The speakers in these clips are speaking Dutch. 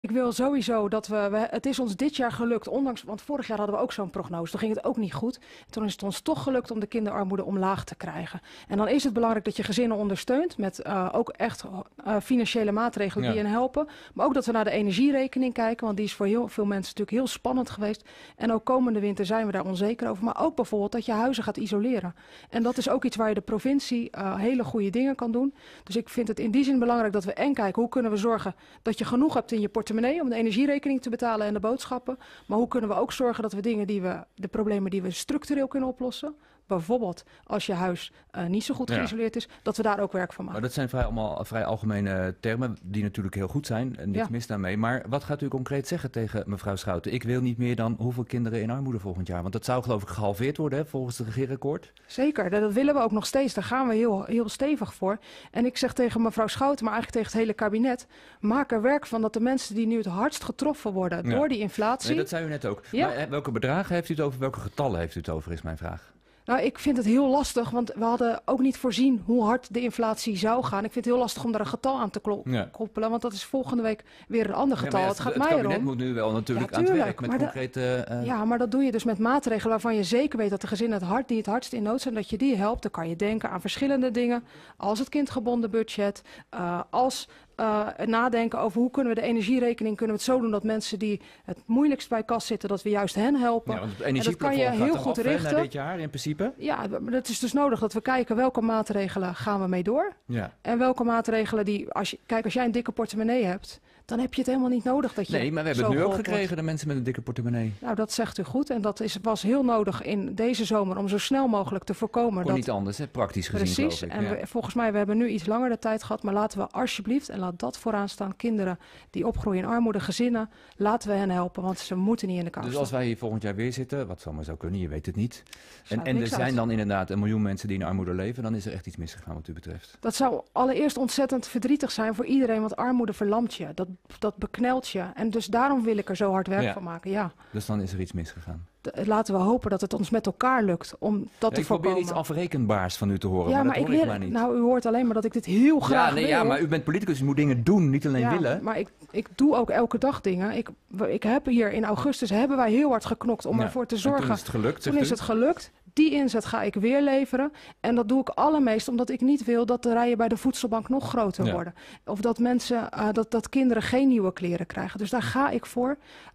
Ik wil sowieso dat het is ons dit jaar gelukt, want vorig jaar hadden we ook zo'n prognose. Toen ging het ook niet goed. Toen is het ons toch gelukt om de kinderarmoede omlaag te krijgen. En dan is het belangrijk dat je gezinnen ondersteunt met ook echt financiële maatregelen die hen helpen. Maar ook dat we naar de energierekening kijken, want die is voor heel veel mensen natuurlijk heel spannend geweest. En ook komende winter zijn we daar onzeker over. Maar ook bijvoorbeeld dat je huizen gaat isoleren. En dat is ook iets waar je de provincie hele goede dingen kan doen. Dus ik vind het in die zin belangrijk dat we kijken hoe kunnen we zorgen dat je genoeg hebt in je portemonnee om de energierekening te betalen en de boodschappen. Maar hoe kunnen we ook zorgen dat we de problemen die we structureel kunnen oplossen, bijvoorbeeld als je huis niet zo goed geïsoleerd is, dat we daar ook werk van maken. Maar dat zijn allemaal vrij algemene termen die natuurlijk heel goed zijn en niks mis daarmee. Maar wat gaat u concreet zeggen tegen mevrouw Schouten? Ik wil niet meer dan hoeveel kinderen in armoede volgend jaar? Want dat zou geloof ik gehalveerd worden hè, volgens het regeerakkoord. Zeker, dat willen we ook nog steeds. Daar gaan we heel stevig voor. En ik zeg tegen mevrouw Schouten, maar eigenlijk tegen het hele kabinet, maak er werk van dat de mensen die nu het hardst getroffen worden door die inflatie. Nee, dat zei u net ook. Ja. Maar welke bedragen heeft u het over? Welke getallen heeft u het over, is mijn vraag. Nou, ik vind het heel lastig, want we hadden ook niet voorzien hoe hard de inflatie zou gaan. Ik vind het heel lastig om daar een getal aan te koppelen, want dat is volgende week weer een ander getal. Ja, het gaat het mij erom. kabinet moet nu wel natuurlijk aan het werk met concrete... Ja, maar dat doe je dus met maatregelen waarvan je zeker weet dat de gezinnen die het hardst in nood zijn, dat je die helpt. Dan kan je denken aan verschillende dingen, als het kindgebonden budget, als... nadenken over hoe kunnen we de energierekening, kunnen we het zo doen dat mensen die het moeilijkst bij kas zitten, dat we juist hen helpen. Ja, want het en dat kan je heel goed richten. Na dit jaar in principe? Ja, maar het is dus nodig dat we kijken welke maatregelen gaan we mee door. Ja. En welke maatregelen die, als jij een dikke portemonnee hebt, dan heb je het helemaal niet nodig dat je. Nee, maar we hebben het nu ook gekregen, de mensen met een dikke portemonnee. Nou, dat zegt u goed. En dat was heel nodig in deze zomer om zo snel mogelijk te voorkomen. Niet anders, hè? Praktisch gezien. Precies. En volgens mij, we hebben nu iets langer de tijd gehad. Maar laten we alsjeblieft, en laat dat vooraan staan, kinderen die opgroeien in armoede, gezinnen, laten we hen helpen. Want ze moeten niet in de kou staan. Dus als wij hier volgend jaar weer zitten, wat zomaar zou kunnen, je weet het niet. En er zijn uit. dan inderdaad 1 miljoen mensen die in armoede leven, dan is er echt iets misgegaan wat u betreft. Dat zou allereerst ontzettend verdrietig zijn voor iedereen, want armoede verlamt je. Dat beknelt je. En dus daarom wil ik er zo hard werk van maken. Ja. Dus dan is er iets misgegaan. Laten we hopen dat het ons met elkaar lukt om dat te voorkomen. Ik probeer iets afrekenbaars van u te horen, ja, maar dat hoor ik maar niet. Nou, u hoort alleen maar dat ik dit heel graag wil. Ja, maar u bent politicus, u moet dingen doen, niet alleen willen. Maar ik doe ook elke dag dingen. Ik heb hier in augustus hebben wij heel hard geknokt om ervoor te zorgen. Toen is het gelukt. Toen is het gelukt. Die inzet ga ik weer leveren. En dat doe ik allermeest omdat ik niet wil dat de rijen bij de voedselbank nog groter worden. Of dat mensen, dat kinderen geen nieuwe kleren krijgen. Dus daar ga ik voor.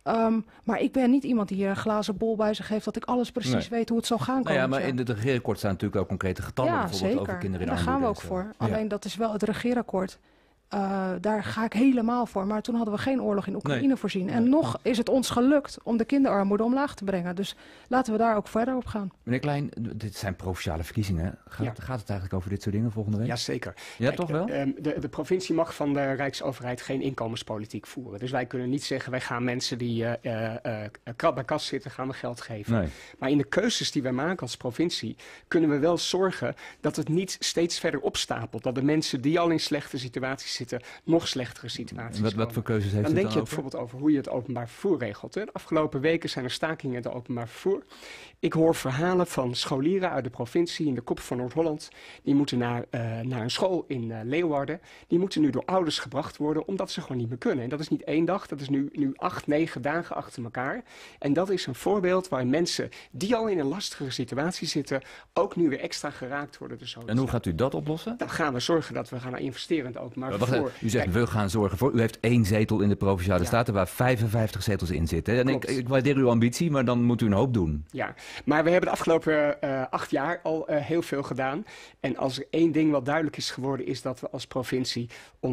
Maar ik ben niet iemand die een glazen bol bij zich heeft, dat ik alles precies weet hoe het zal gaan komen. Ja, maar in het regeerakkoord staan natuurlijk ook concrete getallen, bijvoorbeeld zeker. over kinderen in armoede. Daar gaan we ook voor. Alleen dat is wel het regeerakkoord. Daar ga ik helemaal voor. Maar toen hadden we geen oorlog in Oekraïne voorzien. En nog is het ons gelukt om de kinderarmoede omlaag te brengen. Dus laten we daar ook verder op gaan. Meneer Klein, dit zijn provinciale verkiezingen. Gaat het eigenlijk over dit soort dingen volgende week? Jazeker. Ja, toch wel? De provincie mag van de Rijksoverheid geen inkomenspolitiek voeren. Dus wij kunnen niet zeggen, wij gaan mensen die bij kas zitten, gaan we geld geven. Nee. Maar in de keuzes die wij maken als provincie, kunnen we wel zorgen dat het niet steeds verder opstapelt. Dat de mensen die al in slechte situaties zitten, nog slechtere situaties komen. Wat voor keuzes heeft u dan denk je over? bijvoorbeeld over hoe je het openbaar vervoer regelt. Hè? De afgelopen weken zijn er stakingen in het openbaar vervoer. Ik hoor verhalen van scholieren uit de provincie in de kop van Noord-Holland. Die moeten naar een school in Leeuwarden. Die moeten nu door ouders gebracht worden, omdat ze gewoon niet meer kunnen. En dat is niet 1 dag, dat is nu 8, 9 dagen achter elkaar. En dat is een voorbeeld waar mensen die al in een lastige situatie zitten, ook nu weer extra geraakt worden. Dus en hoe gaat u dat oplossen? Dan gaan we zorgen dat we gaan investeren in het openbaar vervoer. U zegt, we gaan zorgen voor. U heeft 1 zetel in de Provinciale Staten waar 55 zetels in zitten. En ik waardeer uw ambitie, maar dan moet u een hoop doen. Ja, maar we hebben de afgelopen 8 jaar al heel veel gedaan. En als er 1 ding wat duidelijk is geworden, is dat we als provincie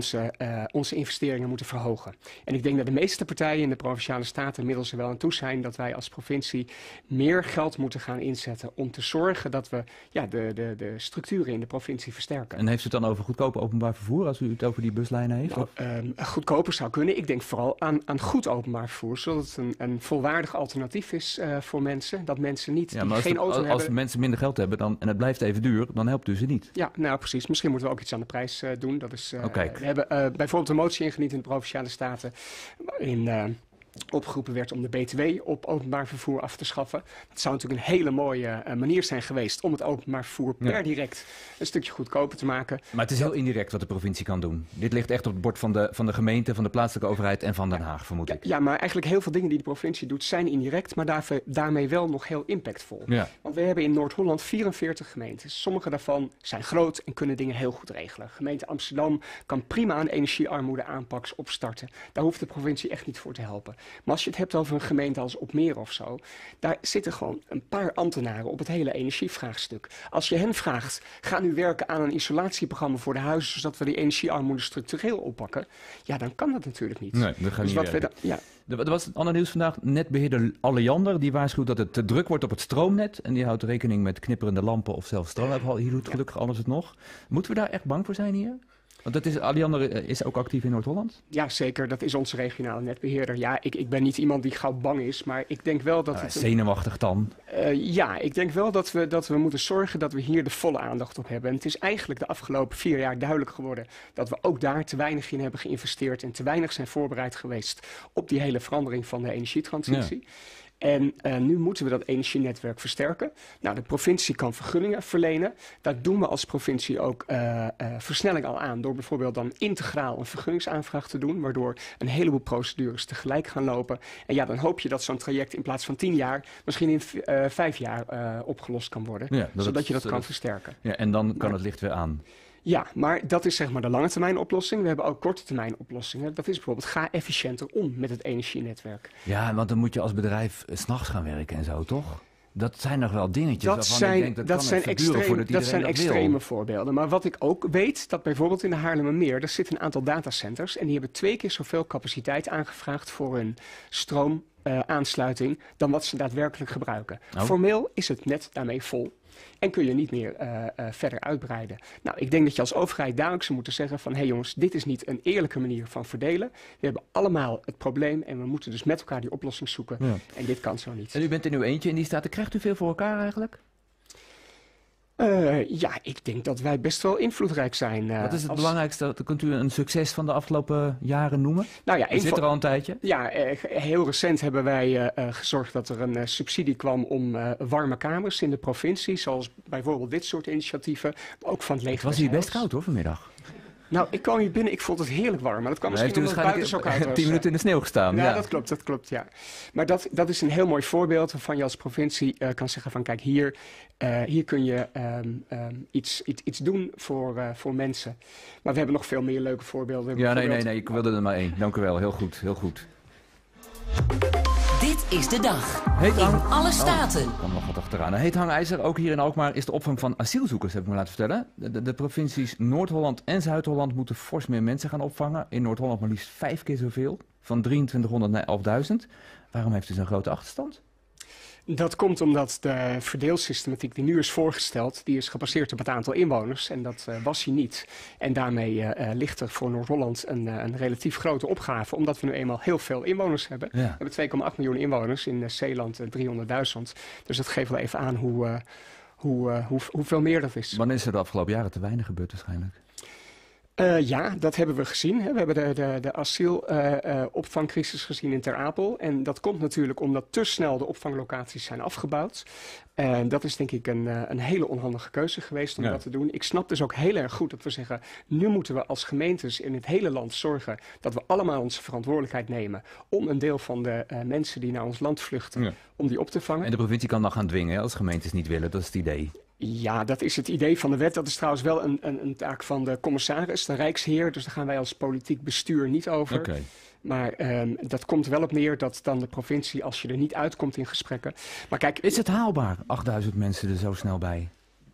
onze investeringen moeten verhogen. En ik denk dat de meeste partijen in de Provinciale Staten inmiddels er wel aan toe zijn dat wij als provincie meer geld moeten gaan inzetten om te zorgen dat we de structuren in de provincie versterken. En heeft u het dan over goedkoop openbaar vervoer, als u het over die buslijnen heeft? Nou, goedkoper zou kunnen. Ik denk vooral aan goed openbaar vervoer, zodat het een volwaardig alternatief is voor mensen. Dat mensen niet geen auto hebben. Als mensen minder geld hebben en het blijft even duur, dan helpt u ze niet. Ja, nou precies. Misschien moeten we ook iets aan de prijs doen. Dat is, we hebben bijvoorbeeld een motie ingediend in de Provinciale Staten opgeroepen werd om de BTW op openbaar vervoer af te schaffen. Dat zou natuurlijk een hele mooie manier zijn geweest om het openbaar vervoer per direct een stukje goedkoper te maken. Maar het is heel indirect wat de provincie kan doen. Dit ligt echt op het bord van de gemeente, van de plaatselijke overheid en van Den Haag, vermoed ik. Ja, maar eigenlijk heel veel dingen die de provincie doet zijn indirect, maar daarmee wel nog heel impactvol. Ja. Want we hebben in Noord-Holland 44 gemeentes. Sommige daarvan zijn groot en kunnen dingen heel goed regelen. Gemeente Amsterdam kan prima aan energiearmoede aanpaks opstarten. Daar hoeft de provincie echt niet voor te helpen. Maar als je het hebt over een gemeente als Opmeer of zo, daar zitten gewoon een paar ambtenaren op het hele energievraagstuk. Als je hen vraagt, ga nu werken aan een isolatieprogramma voor de huizen, zodat we die energiearmoede structureel oppakken, ja, dan kan dat natuurlijk niet. Nee, dat gaat dus niet werken. Er was het ander nieuws vandaag. Netbeheerder Alliander die waarschuwt dat het te druk wordt op het stroomnet. En die houdt rekening met knipperende lampen of zelfs stroom. Hier doet gelukkig alles het nog. Moeten we daar echt bang voor zijn hier? Want Alliander is ook actief in Noord-Holland? Ja, zeker. Dat is onze regionale netbeheerder. Ja, ik ben niet iemand die gauw bang is, maar ik denk wel dat zenuwachtig dan? Ja, ik denk wel dat we moeten zorgen dat we hier de volle aandacht op hebben. En het is eigenlijk de afgelopen 4 jaar duidelijk geworden dat we ook daar te weinig in hebben geïnvesteerd en te weinig zijn voorbereid geweest op die hele verandering van de energietransitie. Ja. En nu moeten we dat energienetwerk versterken. Nou, de provincie kan vergunningen verlenen. Daar doen we als provincie ook versnelling al aan, door bijvoorbeeld dan integraal een vergunningsaanvraag te doen, waardoor een heleboel procedures tegelijk gaan lopen. En ja, dan hoop je dat zo'n traject in plaats van 10 jaar misschien in 5 jaar opgelost kan worden, zodat je dat kan versterken. Ja, en dan kan het licht weer aan. Ja, maar dat is zeg maar de lange termijn oplossing. We hebben ook korte termijn oplossingen. Dat is bijvoorbeeld, ga efficiënter om met het energienetwerk. Ja, want dan moet je als bedrijf 's nachts gaan werken en zo, toch? Dat zijn nog wel dingetjes dat zijn extreme voorbeelden. Maar wat ik ook weet, dat bijvoorbeeld in de Haarlemmermeer, daar zitten een aantal datacenters en die hebben 2 keer zoveel capaciteit aangevraagd voor hun stroomaansluiting dan wat ze daadwerkelijk gebruiken. Oh. Formeel is het net daarmee vol. En kun je niet meer verder uitbreiden. Nou, ik denk dat je als overheid duidelijk zou moeten zeggen van, hé jongens, dit is niet een eerlijke manier van verdelen. We hebben allemaal het probleem en we moeten dus met elkaar die oplossing zoeken. Ja. En dit kan zo niet. En u bent in uw eentje in die staten. Krijgt u veel voor elkaar eigenlijk? Ja, ik denk dat wij best wel invloedrijk zijn. Wat is het belangrijkste? Kunt u een succes van de afgelopen jaren noemen? Nou ja, zit er al een tijdje? Ja, heel recent hebben wij gezorgd dat er een subsidie kwam om warme kamers in de provincie. Zoals bijvoorbeeld dit soort initiatieven. Maar ook van het leger. Het was hier best koud hoor vanmiddag. Nou, ik kwam hier binnen, ik vond het heerlijk warm. Maar dat kwam misschien omdat het buiten zo koud was. 10 minuten in de sneeuw gestaan. Ja, dat klopt, ja. Maar dat is een heel mooi voorbeeld waarvan je als provincie kan zeggen van, kijk, hier kun je iets doen voor mensen. Maar we hebben nog veel meer leuke voorbeelden. Ja, nee, ik wilde er maar 1. Dank u wel, heel goed. Dit is de dag. In alle staten. Er kwam nog wat achteraan. Heet hangijzer, ook hier in Alkmaar, is de opvang van asielzoekers, heb ik me laten vertellen. De provincies Noord-Holland en Zuid-Holland moeten fors meer mensen gaan opvangen. In Noord-Holland maar liefst 5 keer zoveel. Van 2300 naar 11.000. Waarom heeft u zo'n grote achterstand? Dat komt omdat de verdeelsystematiek die nu is voorgesteld, die is gebaseerd op het aantal inwoners. En dat was hij niet. En daarmee ligt er voor Noord-Holland een relatief grote opgave, omdat we nu eenmaal heel veel inwoners hebben. Ja. We hebben 2,8 miljoen inwoners, in Zeeland 300.000. Dus dat geeft wel even aan hoeveel meer dat is. Wanneer is er de afgelopen jaren te weinig gebeurd waarschijnlijk? Ja, dat hebben we gezien. Hè. We hebben de asielopvangcrisis gezien in Ter Apel. En dat komt natuurlijk omdat te snel de opvanglocaties zijn afgebouwd. En dat is denk ik een hele onhandige keuze geweest om dat te doen. Ik snap dus ook heel erg goed dat we zeggen, nu moeten we als gemeentes in het hele land zorgen dat we allemaal onze verantwoordelijkheid nemen om een deel van de mensen die naar ons land vluchten, om die op te vangen. En de provincie kan dan gaan dwingen als gemeentes niet willen, dat is het idee. Ja, dat is het idee van de wet. Dat is trouwens wel een taak van de commissaris, de Rijksheer. Dus daar gaan wij als politiek bestuur niet over. Okay. Maar dat komt wel op neer dat dan de provincie, als je er niet uitkomt in gesprekken. Maar kijk, is het haalbaar, 8000 mensen er zo snel bij?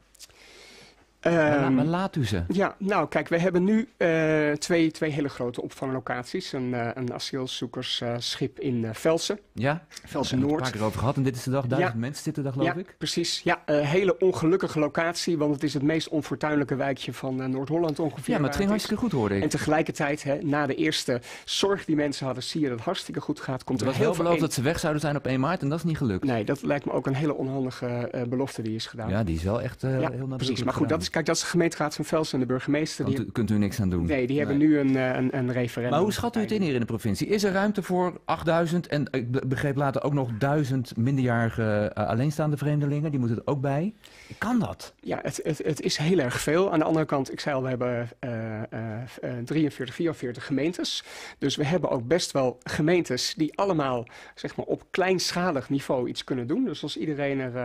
Maar laat u ze. Ja, nou kijk, we hebben nu twee hele grote opvanglocaties. Een asielzoekersschip in Velsen. Ja, Velsen Noord. Daar hebben we het een paar keer over gehad en dit is de dag. 1000 mensen zitten daar geloof ik. Ja, precies. Ja, een hele ongelukkige locatie, want het is het meest onfortuinlijke wijkje van Noord-Holland ongeveer. Ja, maar het ging hartstikke goed hoor ik. En tegelijkertijd, na de eerste zorg die mensen hadden, zie je dat het hartstikke goed gaat. Komt er was heel beloofd dat ze weg zouden zijn op 1 maart en dat is niet gelukt. Nee, dat lijkt me ook een hele onhandige belofte die is gedaan. Ja, die is wel echt heel nadrukkelijk precies. Maar goed, dat is precies. Kijk, dat is de gemeenteraad van Velsen en de burgemeester. Want kunt u niks aan doen? Nee, die hebben nu een referendum. Maar hoe schat u het in hier in de provincie? Is er ruimte voor 8000 en ik begreep later ook nog 1000 minderjarige alleenstaande vreemdelingen? Die moeten er ook bij. Kan dat? Ja, het is heel erg veel. Aan de andere kant, ik zei al, we hebben 43, 44 gemeentes. Dus we hebben ook best wel gemeentes die allemaal zeg maar, op kleinschalig niveau iets kunnen doen. Dus als iedereen er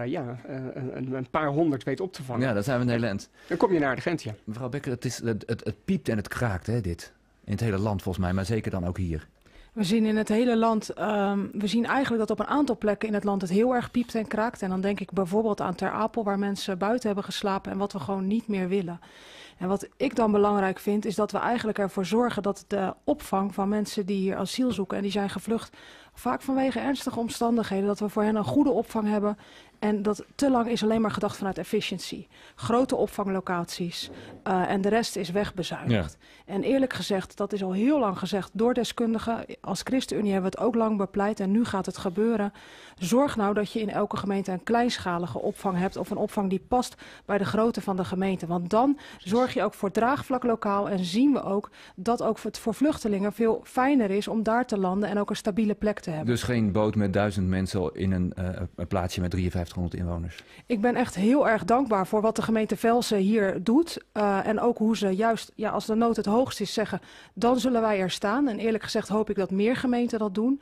een paar honderd weet op te vangen. Ja, dat zijn we een hele end. Dan kom je naar de Gent, ja. Mevrouw Bekker, het piept en het kraakt, hè, dit. In het hele land volgens mij, maar zeker dan ook hier. We zien in het hele land, we zien eigenlijk dat op een aantal plekken in het land het heel erg piept en kraakt. En dan denk ik bijvoorbeeld aan Ter Apel, waar mensen buiten hebben geslapen en wat we gewoon niet meer willen. En wat ik dan belangrijk vind, is dat we eigenlijk ervoor zorgen dat de opvang van mensen die hier asiel zoeken en die zijn gevlucht, vaak vanwege ernstige omstandigheden, dat we voor hen een goede opvang hebben. En dat te lang is alleen maar gedacht vanuit efficiëntie. Grote opvanglocaties en de rest is wegbezuinigd. Ja. En eerlijk gezegd, dat is al heel lang gezegd door deskundigen. Als ChristenUnie hebben we het ook lang bepleit en nu gaat het gebeuren. Zorg nou dat je in elke gemeente een kleinschalige opvang hebt of een opvang die past bij de grootte van de gemeente. Want dan zorg je ook voor draagvlak lokaal en zien we ook dat ook voor vluchtelingen veel fijner is om daar te landen en ook een stabiele plek te hebben. Dus geen boot met 1000 mensen in een plaatsje met 5300 inwoners? Ik ben echt heel erg dankbaar voor wat de gemeente Velsen hier doet. En ook hoe ze juist, als de nood het hoogst is, zeggen, dan zullen wij er staan. En eerlijk gezegd hoop ik dat meer gemeenten dat doen.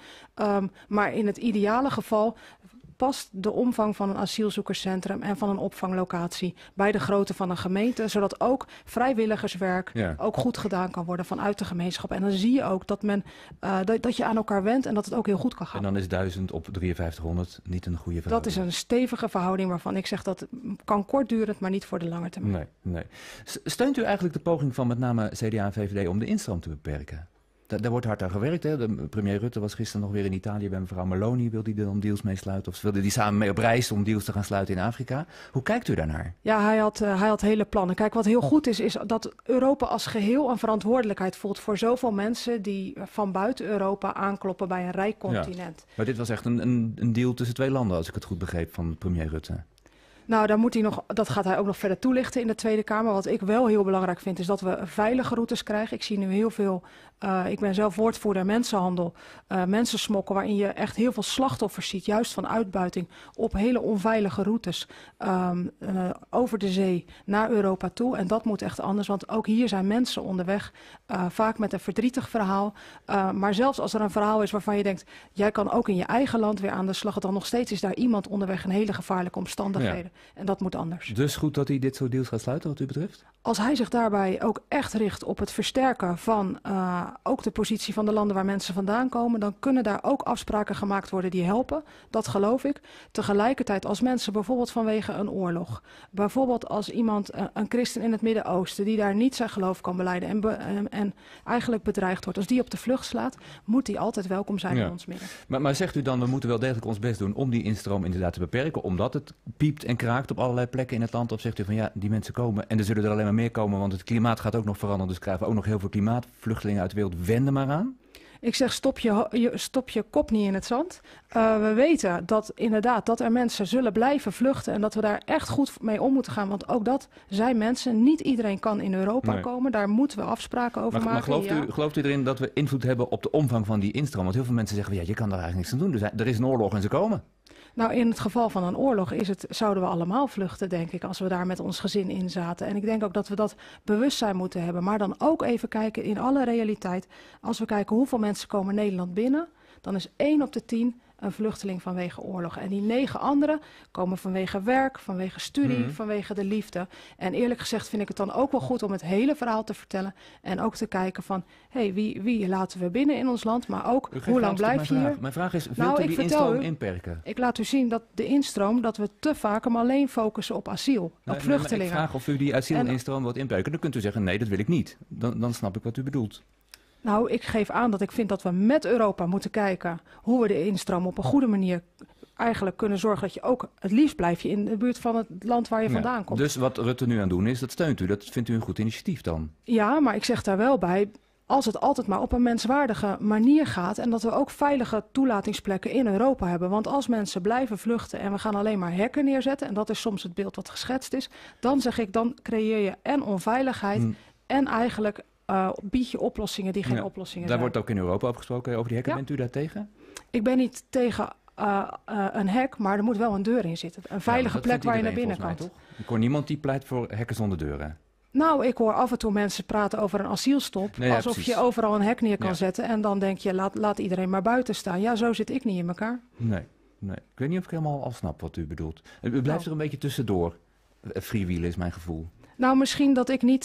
Maar in het ideale geval past de omvang van een asielzoekerscentrum en van een opvanglocatie bij de grootte van een gemeente, zodat ook vrijwilligerswerk ook goed gedaan kan worden vanuit de gemeenschap. En dan zie je ook dat dat je aan elkaar wendt en dat het ook heel goed kan gaan. En dan is 1000 op 5300 niet een goede verhouding. Dat is een stevige verhouding waarvan ik zeg dat kan kortdurend, maar niet voor de lange termijn. Nee. Steunt u eigenlijk de poging van met name CDA en VVD om de instroom te beperken? Daar wordt hard aan gewerkt. Hè? De premier Rutte was gisteren nog weer in Italië bij mevrouw Meloni. Wil die er dan deals mee sluiten? Of wilde die samen mee op reis om deals te gaan sluiten in Afrika? Hoe kijkt u daarnaar? Ja, hij had hele plannen. Kijk, wat heel goed is dat Europa als geheel een verantwoordelijkheid voelt voor zoveel mensen die van buiten Europa aankloppen bij een rijk continent. Ja. Maar dit was echt een deal tussen twee landen, als ik het goed begreep, van premier Rutte. Nou, dat gaat hij ook nog verder toelichten in de Tweede Kamer. Wat ik wel heel belangrijk vind, is dat we veilige routes krijgen. Ik zie nu heel veel, ik ben zelf woordvoerder mensenhandel, mensensmokkel, waarin je echt heel veel slachtoffers ziet, juist van uitbuiting, op hele onveilige routes over de zee naar Europa toe. En dat moet echt anders, want ook hier zijn mensen onderweg, vaak met een verdrietig verhaal. Maar zelfs als er een verhaal is waarvan je denkt, jij kan ook in je eigen land weer aan de slag, dan nog steeds is daar iemand onderweg in hele gevaarlijke omstandigheden. Ja. En dat moet anders. Dus goed dat hij dit soort deals gaat sluiten, wat u betreft? Als hij zich daarbij ook echt richt op het versterken van ook de positie van de landen waar mensen vandaan komen, dan kunnen daar ook afspraken gemaakt worden die helpen. Dat geloof ik. Tegelijkertijd als mensen bijvoorbeeld vanwege een oorlog, bijvoorbeeld als iemand, een christen in het Midden-Oosten, die daar niet zijn geloof kan belijden en eigenlijk bedreigd wordt, als die op de vlucht slaat, moet die altijd welkom zijn in ons midden. Maar zegt u dan, we moeten wel degelijk ons best doen om die instroom inderdaad te beperken, omdat het piept en kraakt op allerlei plekken in het land? Of zegt u van ja, die mensen komen en er zullen er alleen maar meer komen, want het klimaat gaat ook nog veranderen, dus krijgen we ook nog heel veel klimaatvluchtelingen uit de wereld. Wend er maar aan. Ik zeg, stop je kop niet in het zand. We weten dat inderdaad dat er mensen zullen blijven vluchten en dat we daar echt goed mee om moeten gaan. Want ook dat zijn mensen. Niet iedereen kan in Europa komen. Daar moeten we afspraken over maken. Maar gelooft u erin dat we invloed hebben op de omvang van die instroom? Want heel veel mensen zeggen, ja, je kan daar eigenlijk niks aan doen. Dus er is een oorlog en ze komen. Nou, in het geval van een oorlog zouden we allemaal vluchten, denk ik, als we daar met ons gezin in zaten. En ik denk ook dat we dat bewustzijn moeten hebben. Maar dan ook even kijken in alle realiteit. Als we kijken hoeveel mensen komen Nederland binnen, dan is 1 op de 10 een vluchteling vanwege oorlog. En die 9 anderen komen vanwege werk, vanwege studie, vanwege de liefde. En eerlijk gezegd vind ik het dan ook wel goed om het hele verhaal te vertellen. En ook te kijken van, wie laten we binnen in ons land, maar ook hoe lang blijf je hier? Mijn vraag is, wilt u die instroom inperken? Ik laat u zien dat de instroom, dat we te vaak hem alleen focussen op asiel, op vluchtelingen. Ik vraag of u die asielinstroom wilt inperken. Dan kunt u zeggen, nee, dat wil ik niet. Dan snap ik wat u bedoelt. Nou, ik geef aan dat ik vind dat we met Europa moeten kijken hoe we de instroom op een goede manier eigenlijk kunnen zorgen dat je ook, het liefst blijf je in de buurt van het land waar je vandaan komt. Dus wat Rutte nu aan het doen is, dat steunt u. Dat vindt u een goed initiatief dan? Ja, maar ik zeg daar wel bij, als het altijd maar op een menswaardige manier gaat en dat we ook veilige toelatingsplekken in Europa hebben. Want als mensen blijven vluchten en we gaan alleen maar hekken neerzetten, en dat is soms het beeld wat geschetst is, dan zeg ik, dan creëer je en onveiligheid en eigenlijk bied je oplossingen die geen oplossingen daar zijn. Wordt ook in Europa over gesproken, over die hekken. Bent u daar tegen? Ik ben niet tegen een hek, maar er moet wel een deur in zitten. Een veilige plek waar je naar binnen kan. Ik hoor niemand die pleit voor hekken zonder deuren. Nou, ik hoor af en toe mensen praten over een asielstop. Alsof je overal een hek neer kan zetten. En dan denk je, laat iedereen maar buiten staan. Ja, zo zit ik niet in elkaar. Nee. Ik weet niet of ik helemaal al snap wat u bedoelt. U blijft er een beetje tussendoor. Freewheelen is mijn gevoel. Nou, misschien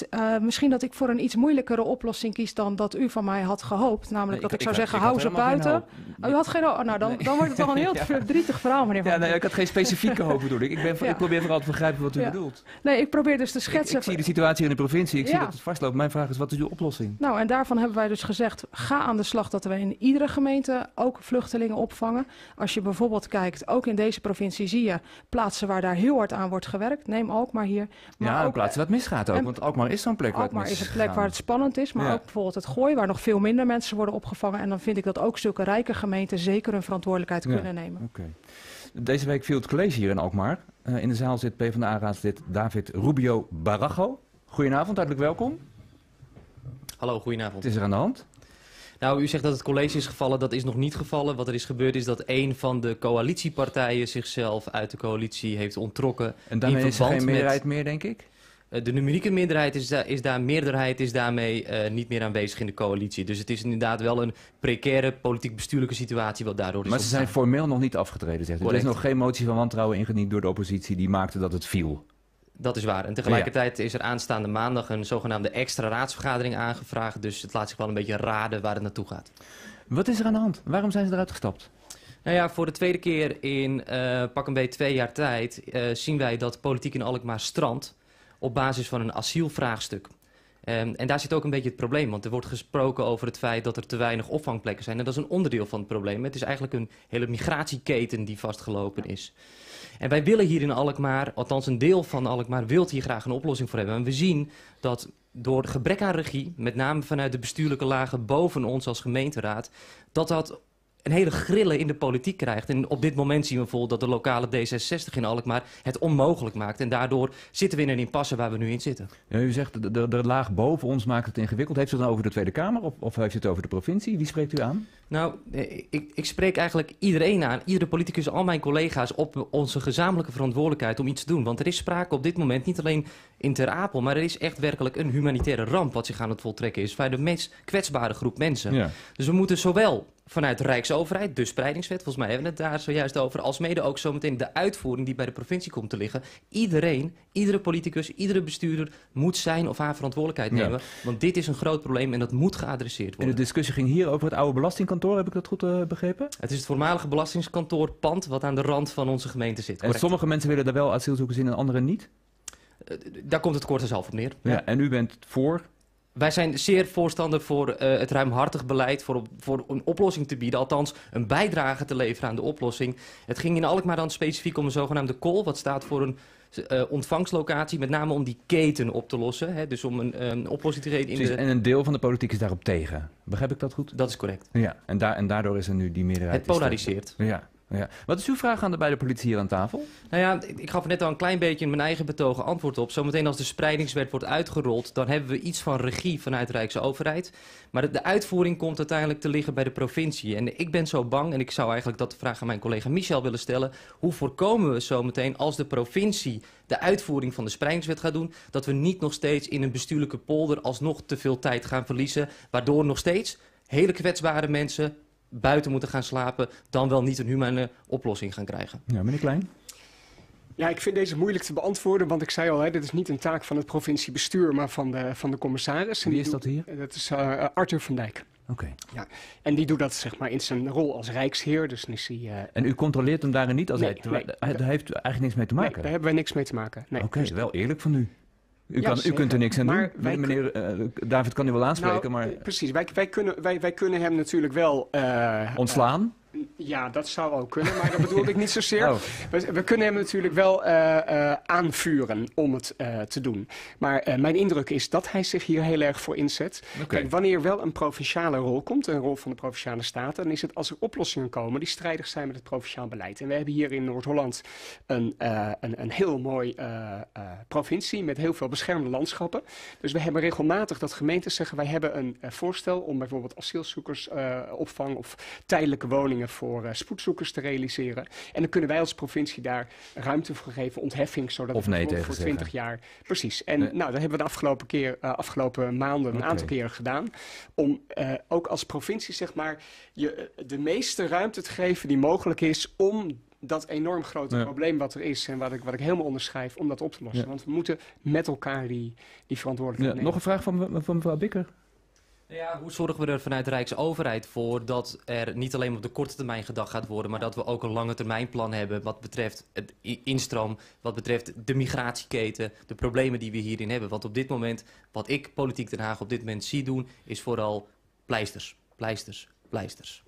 dat ik voor een iets moeilijkere oplossing kies dan dat u van mij had gehoopt. Namelijk dat ik zou zeggen, hou ze buiten. U had geen hoop. Nou, dan wordt het wel een heel verdrietig verhaal, meneer Van Dijk. Ik had geen specifieke hoop, bedoel ik. Ik probeer vooral te begrijpen wat u bedoelt. Nee, ik probeer dus te schetsen. Ik zie de situatie in de provincie, ik zie dat het vastloopt. Mijn vraag is, wat is uw oplossing? Nou, en daarvan hebben wij dus gezegd, ga aan de slag dat we in iedere gemeente ook vluchtelingen opvangen. Als je bijvoorbeeld kijkt, ook in deze provincie zie je plaatsen waar daar heel hard aan wordt gewerkt. Neem Alkmaar hier. Maar ook plaatsen waar het misgaat ook, want Alkmaar is zo'n plek waar het misgaat. Alkmaar is een plek waar het spannend is, maar ook bijvoorbeeld het Gooi, waar nog veel minder mensen worden opgevangen. En dan vind ik dat ook zulke rijke gemeenten zeker hun verantwoordelijkheid kunnen nemen. Okay. Deze week viel het college hier in Alkmaar. In de zaal zit PvdA-raadslid David Rubio Barajo. Goedenavond, hartelijk welkom. Hallo, goedenavond. Wat is er aan de hand? Nou, u zegt dat het college is gevallen. Dat is nog niet gevallen. Wat er is gebeurd is dat een van de coalitiepartijen zichzelf uit de coalitie heeft onttrokken. En daarmee is er geen meerderheid meer, denk ik? De numerieke meerderheid is daarmee niet meer aanwezig in de coalitie. Dus het is inderdaad wel een precaire politiek-bestuurlijke situatie wat daardoor is Maar ze zijn formeel nog niet afgetreden, zegt u. Er is nog geen motie van wantrouwen ingediend door de oppositie die maakte dat het viel. Dat is waar. En tegelijkertijd is er aanstaande maandag een zogenaamde extra raadsvergadering aangevraagd. Dus het laat zich wel een beetje raden waar het naartoe gaat. Wat is er aan de hand? Waarom zijn ze eruit gestapt? Nou ja, voor de tweede keer in pak een beetje 2 jaar tijd zien wij dat politiek in Alkmaar strandt op basis van een asielvraagstuk. En daar zit ook een beetje het probleem, want er wordt gesproken over het feit dat er te weinig opvangplekken zijn. En dat is een onderdeel van het probleem. Het is eigenlijk een hele migratieketen die vastgelopen is. En wij willen hier in Alkmaar, althans een deel van Alkmaar, wil hier graag een oplossing voor hebben. En we zien dat door gebrek aan regie, met name vanuit de bestuurlijke lagen boven ons als gemeenteraad, dat een hele grillen in de politiek krijgt. En op dit moment zien we bijvoorbeeld dat de lokale D66 in Alkmaar het onmogelijk maakt. En daardoor zitten we in een impasse waar we nu in zitten. Ja, u zegt, de laag boven ons maakt het ingewikkeld. Heeft u het dan over de Tweede Kamer of heeft u het over de provincie? Wie spreekt u aan? Nou, ik spreek eigenlijk iedereen aan. Iedere politicus, al mijn collega's op onze gezamenlijke verantwoordelijkheid om iets te doen. Want er is sprake op dit moment niet alleen in Ter Apel, maar er is echt werkelijk een humanitaire ramp wat zich aan het voltrekken is. Voor de meest kwetsbare groep mensen. Ja. Dus we moeten zowel vanuit de Rijksoverheid, de spreidingswet, volgens mij hebben we het daar zojuist over, als mede ook zometeen de uitvoering die bij de provincie komt te liggen. Iedere politicus, iedere bestuurder moet zijn of haar verantwoordelijkheid nemen. Want dit is een groot probleem en dat moet geadresseerd worden. En de discussie ging hier over het oude belastingkantoor, heb ik dat goed begrepen? Het is het voormalige belastingkantoorpand wat aan de rand van onze gemeente zit. Correct. En sommige mensen willen daar wel asielzoekers in en anderen niet? Daar komt het kort en zelf op neer. Ja, en u bent voor? Wij zijn zeer voorstander voor het ruimhartig beleid, voor een oplossing te bieden, althans een bijdrage te leveren aan de oplossing. Het ging in Alkmaar dan specifiek om een zogenaamde KOL, wat staat voor een ontvangstlocatie, met name om die keten op te lossen. Hè, dus om een oplossing te geven. En een deel van de politiek is daarop tegen. Begrijp ik dat goed? Dat is correct. Ja, en daardoor is er nu die meerderheid. Het polariseert. Ja. Ja. Wat is uw vraag bij de politie hier aan tafel? Nou ja, ik gaf er net al een klein beetje in mijn eigen betogen antwoord op. Zometeen als de spreidingswet wordt uitgerold, dan hebben we iets van regie vanuit de Rijksoverheid. Maar de uitvoering komt uiteindelijk te liggen bij de provincie. En ik ben zo bang, en ik zou eigenlijk dat vraag aan mijn collega Michel willen stellen, hoe voorkomen we zometeen als de provincie de uitvoering van de spreidingswet gaat doen, dat we niet nog steeds in een bestuurlijke polder alsnog te veel tijd gaan verliezen, waardoor nog steeds hele kwetsbare mensen buiten moeten gaan slapen, dan wel niet een humane oplossing gaan krijgen. Ja, meneer Klein? Ja, ik vind deze moeilijk te beantwoorden, want ik zei al, dit is niet een taak van het provinciebestuur, maar van de commissaris. Wie is dat hier? Dat is Arthur van Dijk. Oké. Ja, en die doet dat zeg maar in zijn rol als rijksheer, dus is hij... En u controleert hem daarin niet? Daar heeft u eigenlijk niks mee te maken? Nee, daar hebben wij niks mee te maken. Nee. Oké, wel eerlijk van u. U kunt er niks aan doen. Meneer David kan u wel aanspreken, maar... Precies, wij kunnen hem natuurlijk wel... ontslaan? Ja, dat zou ook kunnen, maar dat bedoelde ik niet zozeer. Oh. We kunnen hem natuurlijk wel aanvuren om het te doen. Maar mijn indruk is dat hij zich hier heel erg voor inzet. Okay. Kijk, wanneer wel een provinciale rol komt, een rol van de Provinciale Staten, dan is het als er oplossingen komen die strijdig zijn met het provinciaal beleid. En we hebben hier in Noord-Holland een heel mooi provincie met heel veel beschermde landschappen. Dus we hebben regelmatig dat gemeentes zeggen, wij hebben een voorstel om bijvoorbeeld asielzoekersopvang of tijdelijke woningen voor spoedzoekers te realiseren. En dan kunnen wij als provincie daar ruimte voor geven, ontheffing, zodat of nee voor 20 jaar. Precies. En dat hebben we de afgelopen maanden een aantal keren gedaan. Om ook als provincie, zeg maar, de meeste ruimte te geven die mogelijk is om dat enorm grote probleem wat er is en wat ik helemaal onderschrijf, om dat op te lossen. Want we moeten met elkaar die verantwoordelijkheid nemen. Nog een vraag van mevrouw Bikker? Ja, hoe zorgen we er vanuit de Rijksoverheid voor dat er niet alleen op de korte termijn gedacht gaat worden, maar dat we ook een lange termijn plan hebben wat betreft het instroom, wat betreft de migratieketen, de problemen die we hierin hebben. Want op dit moment, wat ik Politiek Den Haag op dit moment zie doen, is vooral pleisters, pleisters, pleisters.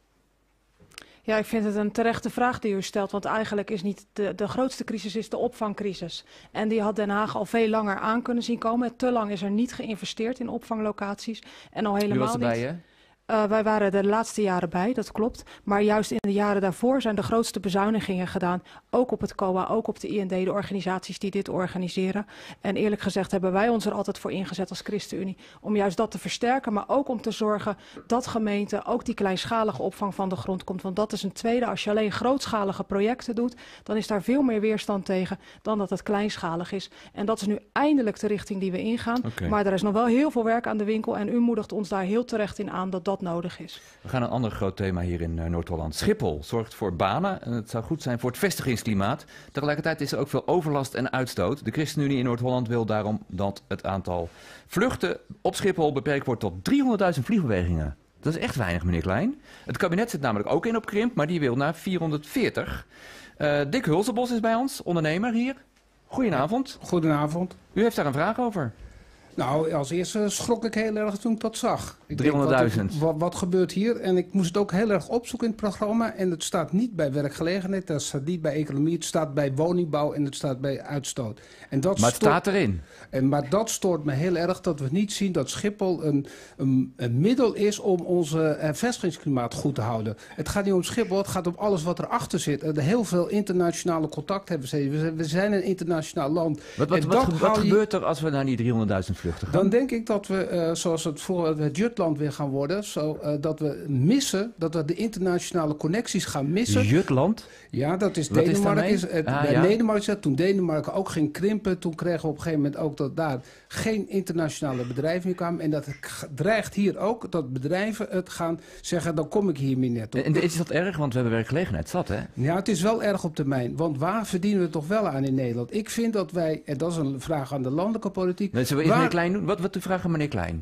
Ja, ik vind het een terechte vraag die u stelt, want eigenlijk is niet de grootste crisis is de opvangcrisis. En die had Den Haag al veel langer aan kunnen zien komen. Te lang is er niet geïnvesteerd in opvanglocaties en al helemaal U was erbij, niet. hè? Wij waren de laatste jaren bij, dat klopt. Maar juist in de jaren daarvoor zijn de grootste bezuinigingen gedaan. Ook op het COA, ook op de IND, de organisaties die dit organiseren. En eerlijk gezegd hebben wij ons er altijd voor ingezet als ChristenUnie om juist dat te versterken. Maar ook om te zorgen dat gemeenten ook die kleinschalige opvang van de grond komt. Want dat is een tweede. Als je alleen grootschalige projecten doet, dan is daar veel meer weerstand tegen dan dat het kleinschalig is. En dat is nu eindelijk de richting die we ingaan. Okay. Maar er is nog wel heel veel werk aan de winkel. En u moedigt ons daar heel terecht in aan dat nodig is. We gaan een ander groot thema hier in Noord-Holland. Schiphol zorgt voor banen en het zou goed zijn voor het vestigingsklimaat. Tegelijkertijd is er ook veel overlast en uitstoot. De ChristenUnie in Noord-Holland wil daarom dat het aantal vluchten op Schiphol beperkt wordt tot 300.000 vliegbewegingen. Dat is echt weinig, meneer Klein. Het kabinet zit namelijk ook in op krimp, maar die wil naar 440. Dick Hulsebos is bij ons, ondernemer hier. Goedenavond. Goedenavond. U heeft daar een vraag over. Nou, als eerste schrok ik heel erg toen ik dat zag. 300.000. Wat gebeurt hier? En ik moest het ook heel erg opzoeken in het programma. En het staat niet bij werkgelegenheid, het staat niet bij economie, het staat bij woningbouw en het staat bij uitstoot. En dat maar het staat erin. Maar dat stoort me heel erg dat we niet zien dat Schiphol een middel is om onze vestigingsklimaat goed te houden. Het gaat niet om Schiphol, het gaat om alles wat erachter zit. Heel veel internationale contact hebben ze. We zijn een internationaal land. Wat gebeurt er als we naar die 300.000 vluchten gaan? Dan denk ik dat we, zoals het voor het Jutland weer gaan worden, dat we missen, dat we de internationale connecties gaan missen. Jutland? Ja, dat is Wat Denemarken. is Denemarken, toen Denemarken ook ging krimpen, toen kregen we op een gegeven moment ook dat daar geen internationale bedrijven meer kwamen. En dat dreigt hier ook, dat bedrijven het gaan zeggen, dan kom ik hier meer net op. En is dat erg? Want we hebben werkgelegenheid zat, hè? Ja, het is wel erg op termijn. Want waar verdienen we het toch wel aan in Nederland? Ik vind dat wij, en dat is een vraag aan de landelijke politiek. Zullen we eerst meneer Klein doen? Wat u vraagt aan meneer Klein?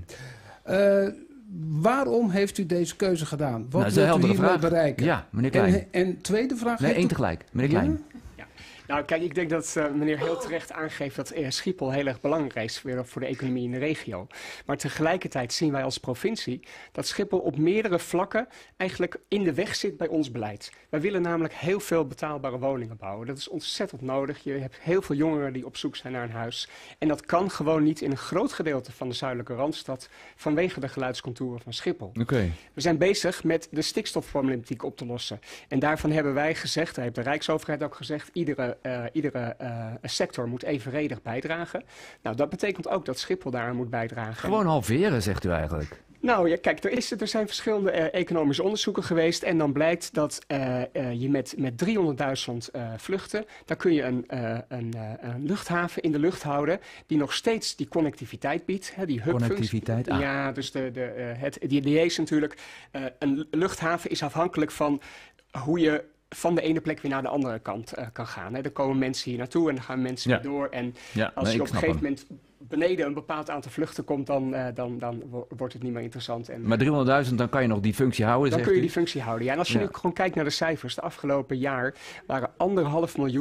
Waarom heeft u deze keuze gedaan? Wat wilt u hiermee bereiken? Ja, meneer Klein. En tweede vraag... Nee, één tegelijk. Meneer Klein. Ja? Nou, kijk, ik denk dat meneer heel terecht aangeeft dat Schiphol heel erg belangrijk is voor de economie in de regio. Maar tegelijkertijd zien wij als provincie dat Schiphol op meerdere vlakken eigenlijk in de weg zit bij ons beleid. Wij willen namelijk heel veel betaalbare woningen bouwen. Dat is ontzettend nodig. Je hebt heel veel jongeren die op zoek zijn naar een huis. En dat kan gewoon niet in een groot gedeelte van de zuidelijke Randstad vanwege de geluidscontouren van Schiphol. Okay. We zijn bezig met de stikstofproblematiek op te lossen. En daarvan hebben wij gezegd, daar heeft de Rijksoverheid ook gezegd, iedere sector moet evenredig bijdragen. Nou, dat betekent ook dat Schiphol daaraan moet bijdragen. Gewoon halveren, zegt u eigenlijk. Nou ja, kijk, er zijn verschillende economische onderzoeken geweest en dan blijkt dat je met 300.000 vluchten, daar kun je een luchthaven in de lucht houden die nog steeds die connectiviteit biedt. Hè, die connectiviteit? Ah. Ja, dus die liaison natuurlijk. Een luchthaven is afhankelijk van hoe je van de ene plek weer naar de andere kant kan gaan. Hè. Er komen mensen hier naartoe en dan gaan mensen weer door. En als je op een gegeven moment beneden een bepaald aantal vluchten komt, dan wordt het niet meer interessant. En maar 300.000, dan kan je nog die functie houden, dan kun je die functie houden, ja. En als je nu gewoon kijkt naar de cijfers, de afgelopen jaar waren 1,5 miljoen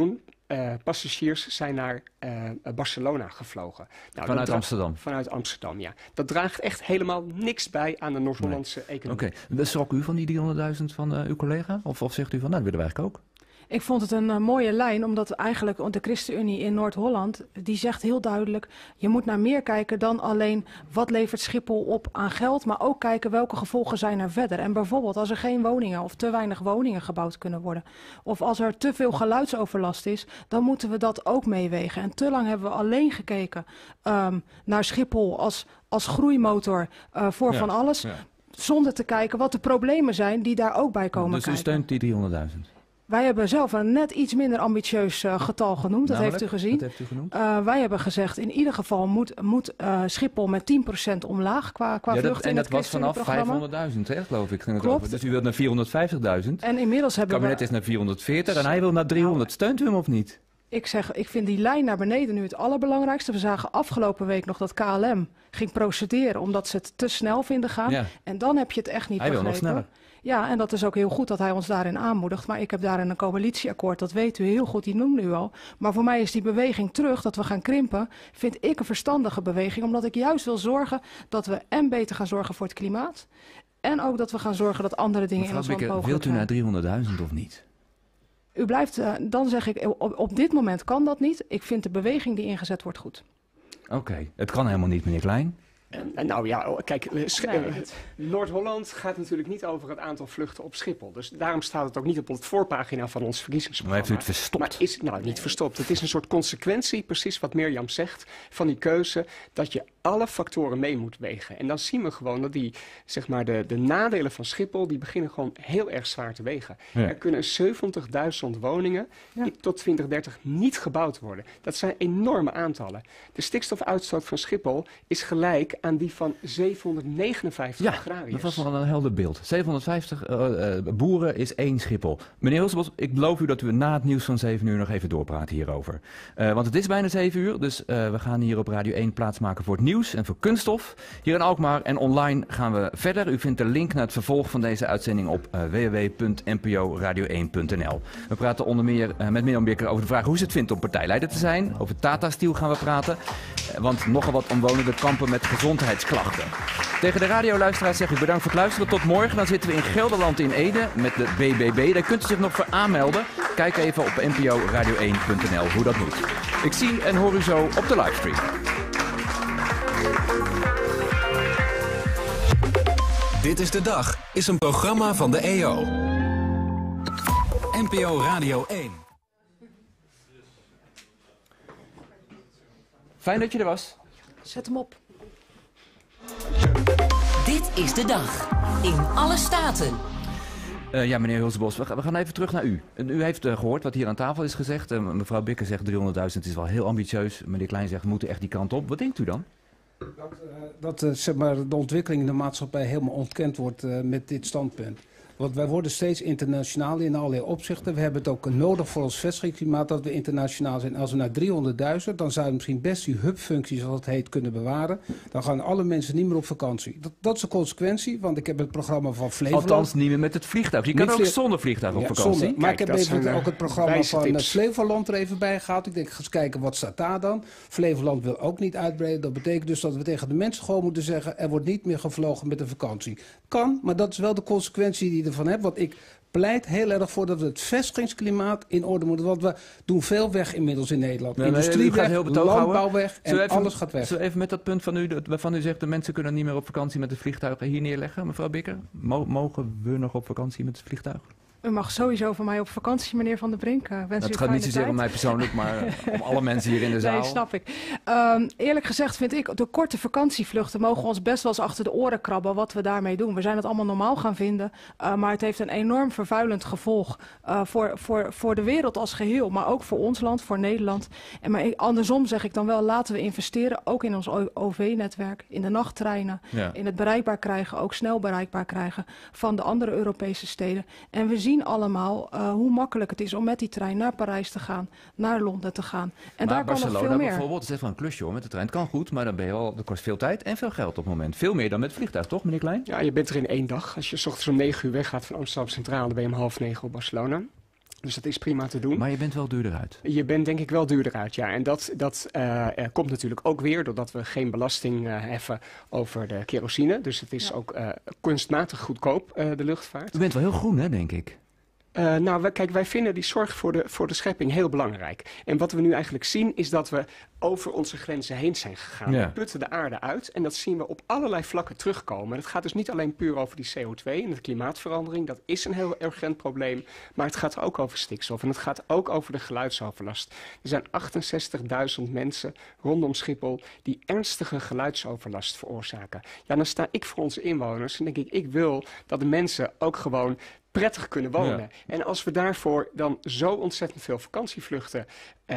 passagiers zijn naar Barcelona gevlogen. Nou, Vanuit Amsterdam? Vanuit Amsterdam, ja. Dat draagt echt helemaal niks bij aan de Noord-Hollandse economie. Oké. Schrok u van die 300.000 van uw collega? Of zegt u van, nou, dat willen we eigenlijk ook? Ik vond het een mooie lijn, omdat eigenlijk de ChristenUnie in Noord-Holland, die zegt heel duidelijk, je moet naar meer kijken dan alleen wat levert Schiphol op aan geld, maar ook kijken welke gevolgen zijn er verder. En bijvoorbeeld als er geen woningen of te weinig woningen gebouwd kunnen worden, of als er te veel geluidsoverlast is, dan moeten we dat ook meewegen. En te lang hebben we alleen gekeken naar Schiphol als groeimotor voor van alles, zonder te kijken wat de problemen zijn die daar ook bij komen kijken. Dus u steunt die 300.000? Wij hebben zelf een net iets minder ambitieus getal genoemd, dat heeft u gezien. Wat heeft u genoemd? Wij hebben gezegd, in ieder geval moet Schiphol met 10% omlaag qua vluchten in het ChristenUnie programma. En dat was vanaf 500.000, hè, geloof ik. Klopt. Dus u wilt naar 450.000. En inmiddels hebben het kabinet is naar 440 en hij wil naar 300. Steunt u hem of niet? Ik vind die lijn naar beneden nu het allerbelangrijkste. We zagen afgelopen week nog dat KLM ging procederen omdat ze het te snel vinden gaan. Ja. En dan heb je het echt niet begrepen. Hij wil nog sneller. Ja, en dat is ook heel goed dat hij ons daarin aanmoedigt. Maar ik heb daarin een coalitieakkoord, dat weet u heel goed, die noemde u al. Maar voor mij is die beweging terug, dat we gaan krimpen, vind ik een verstandige beweging. Omdat ik juist wil zorgen dat we beter gaan zorgen voor het klimaat. En ook dat we gaan zorgen dat andere dingen in ons land mogelijk zijn. Wilt u naar 300.000 of niet? U blijft, dan zeg ik, op dit moment kan dat niet. Ik vind de beweging die ingezet wordt goed. Oké, het kan helemaal niet, meneer Klein. Nou ja, kijk, Noord-Holland gaat natuurlijk niet over het aantal vluchten op Schiphol. Dus daarom staat het ook niet op het voorpagina van ons verkiezingsprogramma. Maar heeft u het verstopt? Maar niet verstopt. Het is een soort consequentie, precies wat Mirjam zegt, van die keuze dat je alle factoren mee moet wegen. En dan zien we gewoon dat de nadelen van Schiphol, die beginnen gewoon heel erg zwaar te wegen. Ja. Er kunnen 70.000 woningen tot 2030 niet gebouwd worden. Dat zijn enorme aantallen. De stikstofuitstoot van Schiphol is gelijk aan die van 759 agrariërs. Dat was wel een helder beeld. 750 boeren is 1 Schiphol. Meneer Hulsebos, ik beloof u dat we na het nieuws van 7 uur nog even doorpraten hierover. Want het is bijna 7 uur, dus we gaan hier op Radio 1 plaatsmaken voor het nieuws en voor kunststof. Hier in Alkmaar en online gaan we verder. U vindt de link naar het vervolg van deze uitzending op www.nporadio1.nl. We praten onder meer met Mirjam Bikker over de vraag hoe ze het vindt om partijleider te zijn. Over Tata Steel gaan we praten. Want nogal wat omwonenden kampen met gezondheidsklachten. Tegen de radioluisteraars zeg ik bedankt voor het luisteren. Tot morgen. Dan zitten we in Gelderland in Ede met de BBB. Daar kunt u zich nog voor aanmelden. Kijk even op nporadio1.nl hoe dat moet. Ik zie en hoor u zo op de livestream. Dit is de Dag is een programma van de EO. NPO Radio 1. Fijn dat je er was. Zet hem op. Dit is de dag in alle staten. Ja, meneer Hulsebos, we gaan even terug naar u. U heeft gehoord wat hier aan tafel is gezegd. Mevrouw Bikker zegt 300.000 is wel heel ambitieus. Meneer Klein zegt we moeten echt die kant op. Wat denkt u dan? Dat de ontwikkeling in de maatschappij helemaal ontkend wordt met dit standpunt. Want wij worden steeds internationaal in allerlei opzichten. We hebben het ook nodig voor ons vestigingsklimaat dat we internationaal zijn. Als we naar 300.000, dan zouden we misschien best die hubfunctie, zoals het heet, kunnen bewaren. Dan gaan alle mensen niet meer op vakantie. Dat is een consequentie, want ik heb het programma van Flevoland. Althans niet meer met het vliegtuig. Je kan ook zonder vliegtuig op vakantie. Zonder. Maar kijk, ik heb ook het programma van Flevoland er even bij gehaald. Ik denk, ga eens kijken, wat staat daar dan? Flevoland wil ook niet uitbreiden. Dat betekent dus dat we tegen de mensen gewoon moeten zeggen, er wordt niet meer gevlogen met een vakantie. Kan, maar dat is wel de consequentie die je ervan hebt. Want ik pleit heel erg voor dat we het vestigingsklimaat in orde moeten. Want we doen veel weg inmiddels in Nederland. Industrie weg, landbouw weg en alles gaat weg. Zullen we even met dat punt van u, waarvan u zegt de mensen kunnen niet meer op vakantie met het vliegtuig hier neerleggen, mevrouw Bikker? Mogen we nog op vakantie met het vliegtuig? U mag sowieso van mij op vakantie, meneer Van der Brink. Het gaat niet zozeer om mij persoonlijk, maar om alle mensen hier in de zaal. Nee, snap ik. Eerlijk gezegd vind ik, de korte vakantievluchten mogen ons best wel eens achter de oren krabben wat we daarmee doen. We zijn het allemaal normaal gaan vinden, maar het heeft een enorm vervuilend gevolg voor de wereld als geheel. Maar ook voor ons land, voor Nederland. Maar andersom zeg ik dan wel, laten we investeren, ook in ons OV-netwerk, in de nachttreinen, in het bereikbaar krijgen, ook snel bereikbaar krijgen van de andere Europese steden. En we zien allemaal hoe makkelijk het is om met die trein naar Parijs te gaan, naar Londen te gaan. En maar daar kan nog veel meer. Bijvoorbeeld, het is even een klusje hoor, met de trein. Het kan goed, maar dan ben je dat kost veel tijd en veel geld op het moment. Veel meer dan met het vliegtuig, toch meneer Klein? Ja, je bent er in 1 dag. Als je 's ochtends om 9 uur weggaat van Amsterdam Centraal, dan ben je om 8:30 op Barcelona. Dus dat is prima te doen. Maar je bent wel duurder uit. Je bent denk ik wel duurder uit, ja. En dat komt natuurlijk ook weer doordat we geen belasting heffen over de kerosine. Dus het is ook kunstmatig goedkoop, de luchtvaart. U bent wel heel groen, hè, denk ik. Wij vinden die zorg voor de schepping heel belangrijk. En wat we nu eigenlijk zien is dat we over onze grenzen heen zijn gegaan. Ja. We putten de aarde uit en dat zien we op allerlei vlakken terugkomen. En het gaat dus niet alleen puur over die CO2 en de klimaatverandering. Dat is een heel urgent probleem. Maar het gaat ook over stikstof en het gaat ook over de geluidsoverlast. Er zijn 68.000 mensen rondom Schiphol die ernstige geluidsoverlast veroorzaken. Ja, dan sta ik voor onze inwoners en denk ik wil dat de mensen ook gewoon prettig kunnen wonen. Ja. En als we daarvoor dan zo ontzettend veel vakantievluchten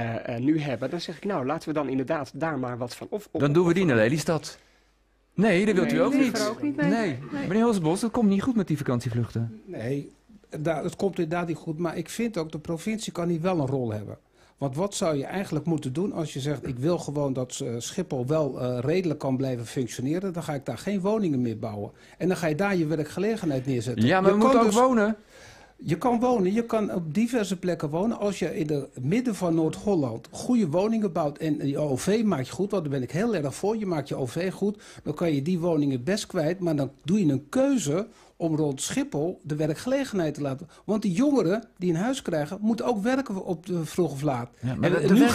nu hebben, dan zeg ik laten we dan inderdaad daar maar wat van op. Dan doen we die naar Lelystad. Nee, dat wilt u ook niet. Nee. Meneer Hulsebos, dat komt niet goed met die vakantievluchten. Nee, het komt inderdaad niet goed. Maar ik vind ook, de provincie kan hier wel een rol hebben. Want wat zou je eigenlijk moeten doen als je zegt, ik wil gewoon dat Schiphol wel redelijk kan blijven functioneren. Dan ga ik daar geen woningen meer bouwen. En dan ga je daar je werkgelegenheid neerzetten. Ja, maar we moeten ook wonen. Je kan wonen, je kan op diverse plekken wonen. Als je in het midden van Noord-Holland goede woningen bouwt en je OV maakt je goed, want daar ben ik heel erg voor, je maakt je OV goed, dan kan je die woningen best kwijt, maar dan doe je een keuze om rond Schiphol de werkgelegenheid te laten. Want die jongeren die een huis krijgen, moeten ook werken op de vroeg of laat. Ja, maar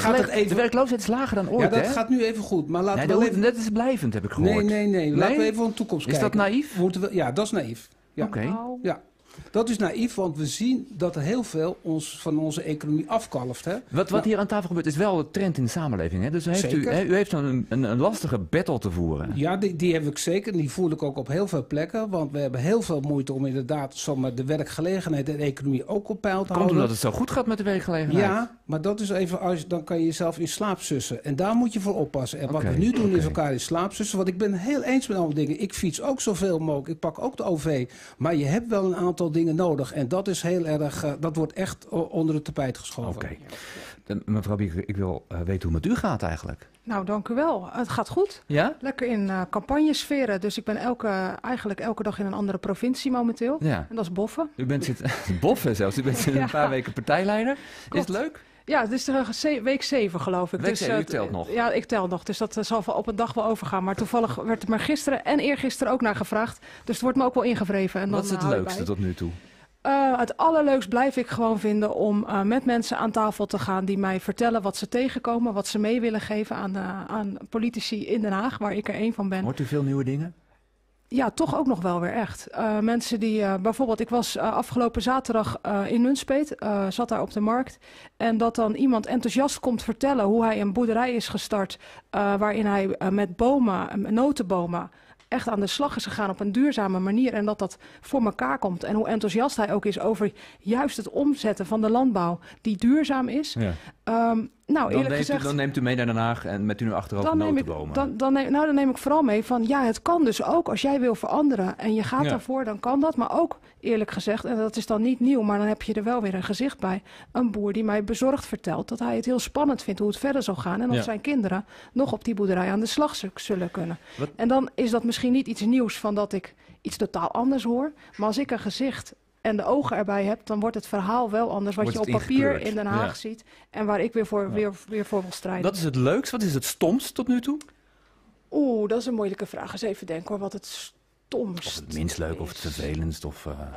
de werkloosheid is lager dan ooit, ja, dat gaat nu even goed. Maar laten we even... Dat is blijvend, heb ik gehoord. Nee. Laten we even van de toekomst kijken. Is dat naïef? Ja, dat is naïef. Ja. Oké. Ja. Dat is naïef, want we zien dat er heel veel van onze economie afkalft. Hè? Wat hier aan tafel gebeurt is wel de trend in de samenleving. Hè? Dus u heeft dan een lastige battle te voeren. Ja, die heb ik zeker. Die voel ik ook op heel veel plekken. Want we hebben heel veel moeite om inderdaad de werkgelegenheid en de economie ook op peil te houden. Komt omdat het zo goed gaat met de werkgelegenheid. Ja, maar dat is even, dan kan je jezelf in slaap sussen. En daar moet je voor oppassen. En wat we nu doen is elkaar in slaap sussen. Want ik ben heel eens met alle dingen. Ik fiets ook zoveel mogelijk. Ik pak ook de OV. Maar je hebt wel een aantal dingen nodig. En dat is heel erg, dat wordt echt onder het tapijt geschoven. Oké. Mevrouw Bieker, ik wil weten hoe het met u gaat eigenlijk. Nou, dank u wel. Het gaat goed. Ja? Lekker in campagnesferen. Dus ik ben eigenlijk elke dag in een andere provincie momenteel. Ja. En dat is boffen. U bent boffen zelfs. U bent sinds een paar weken partijleider. Klopt. Is het leuk? Ja, het is week 7 geloof ik. Week 7, u telt nog? Ja, ik tel nog. Dus dat zal op een dag wel overgaan. Maar toevallig werd er maar gisteren en eergisteren ook naar gevraagd. Dus het wordt me ook wel ingevreven. En wat is het leukste tot nu toe? Het allerleukst blijf ik gewoon vinden om met mensen aan tafel te gaan die mij vertellen wat ze tegenkomen, wat ze mee willen geven aan politici in Den Haag, waar ik er één van ben. Hoort u veel nieuwe dingen? Ja, toch ook nog wel weer echt. Mensen die bijvoorbeeld, ik was afgelopen zaterdag in Nunspeet, zat daar op de markt. En dat dan iemand enthousiast komt vertellen hoe hij een boerderij is gestart, waarin hij met bomen, notenbomen, echt aan de slag is gegaan op een duurzame manier en dat voor elkaar komt. En hoe enthousiast hij ook is over juist het omzetten van de landbouw die duurzaam is. Ja. Dan neemt u mee naar Den Haag en met u nu achterover notenbomen. Dan neem ik vooral mee van ja, het kan dus ook. Als jij wil veranderen en je gaat daarvoor, dan kan dat. Maar ook eerlijk gezegd, en dat is dan niet nieuw, maar dan heb je er wel weer een gezicht bij. Een boer die mij bezorgd vertelt dat hij het heel spannend vindt hoe het verder zal gaan. En of zijn kinderen nog op die boerderij aan de slag zullen kunnen. Wat? En dan is dat misschien niet iets nieuws van dat ik iets totaal anders hoor. Maar als ik een gezicht en de ogen erbij hebt, dan wordt het verhaal wel anders. Wat je op papier in Den Haag ziet en waar ik weer voor wil strijden. Dat is het leukst. Wat is het stomst tot nu toe? Oeh, dat is een moeilijke vraag. Eens even denken hoor, wat het stomst Of het minst leuk of het vervelendst?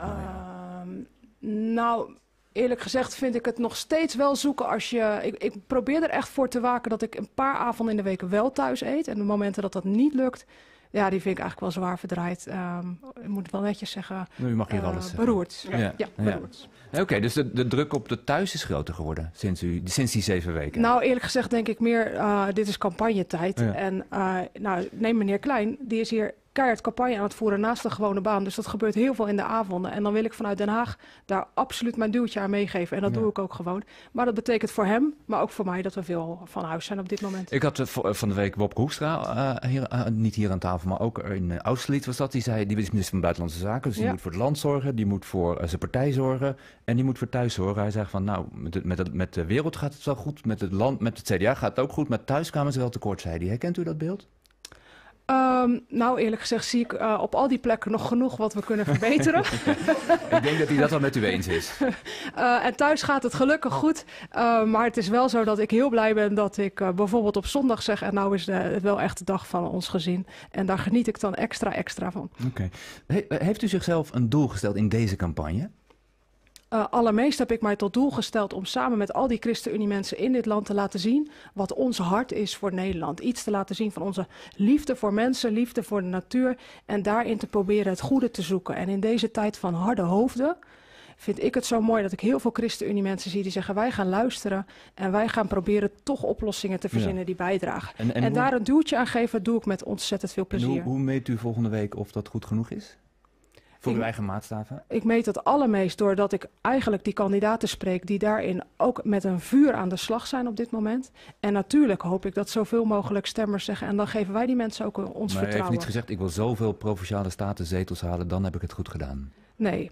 Nou, eerlijk gezegd vind ik het nog steeds wel zoeken als je... Ik probeer er echt voor te waken dat ik een paar avonden in de week wel thuis eet. En de momenten dat dat niet lukt, ja, die vind ik eigenlijk wel zwaar verdraaid. Ik moet wel netjes zeggen, u mag hier alles beroerd. Ja, beroerd. Oké, dus de druk op de thuis is groter geworden sinds die 7 weken? Nou, eerlijk gezegd denk ik meer, dit is campagnetijd. Ja. En neem meneer Klein, die is hier keihard campagne aan het voeren naast de gewone baan. Dus dat gebeurt heel veel in de avonden. En dan wil ik vanuit Den Haag daar absoluut mijn duwtje aan meegeven. En dat doe ik ook gewoon. Maar dat betekent voor hem, maar ook voor mij, dat we veel van huis zijn op dit moment. Ik had van de week Bob Hoekstra, niet hier aan tafel, maar ook in Austerlitz was dat. Die zei, die is minister van Buitenlandse Zaken. Dus die moet voor het land zorgen, die moet voor zijn partij zorgen en die moet voor thuis zorgen. Hij zegt van, nou, met de wereld gaat het wel goed, met het land, met het CDA gaat het ook goed, maar thuis kwamen ze wel tekort, zei hij. Herkent u dat beeld? Nou, eerlijk gezegd zie ik op al die plekken nog genoeg wat we kunnen verbeteren. Ik denk dat hij dat wel met u eens is. En thuis gaat het gelukkig goed. Maar het is wel zo dat ik heel blij ben dat ik bijvoorbeeld op zondag zeg... en nou is het wel echt de dag van ons gezin. En daar geniet ik dan extra van. Oké. Heeft u zichzelf een doel gesteld in deze campagne? Allermeest heb ik mij tot doel gesteld om samen met al die ChristenUnie mensen in dit land te laten zien wat ons hart is voor Nederland. Iets te laten zien van onze liefde voor mensen, liefde voor de natuur en daarin te proberen het goede te zoeken. En in deze tijd van harde hoofden vind ik het zo mooi dat ik heel veel ChristenUnie mensen zie die zeggen wij gaan luisteren en wij gaan proberen toch oplossingen te verzinnen die bijdragen. En daar een duwtje aan geven doe ik met ontzettend veel plezier. Hoe meet u volgende week of dat goed genoeg is? Voor uw eigen maatstaven? Ik meet het allermeest doordat ik eigenlijk die kandidaten spreek die daarin ook met een vuur aan de slag zijn op dit moment. En natuurlijk hoop ik dat zoveel mogelijk stemmers zeggen en dan geven wij die mensen ook ons vertrouwen. Maar u heeft niet gezegd ik wil zoveel provinciale statenzetels halen, dan heb ik het goed gedaan. Nee.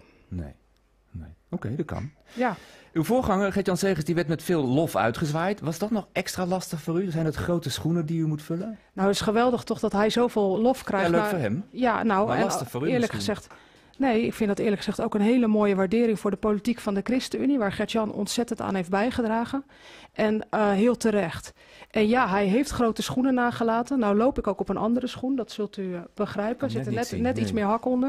Oké, dat kan. Ja. Uw voorganger, Gert-Jan Segers, die werd met veel lof uitgezwaaid. Was dat nog extra lastig voor u? Zijn het grote schoenen die u moet vullen? Nou, het is geweldig toch dat hij zoveel lof krijgt. Ja, leuk voor hem. Ja, nou, maar lastig voor u eerlijk gezegd... Nee, ik vind dat eerlijk gezegd ook een hele mooie waardering voor de politiek van de ChristenUnie, waar Gert-Jan ontzettend aan heeft bijgedragen. En heel terecht. En ja, hij heeft grote schoenen nagelaten. Nou loop ik ook op een andere schoen, dat zult u begrijpen. Er zit net iets meer hak onder.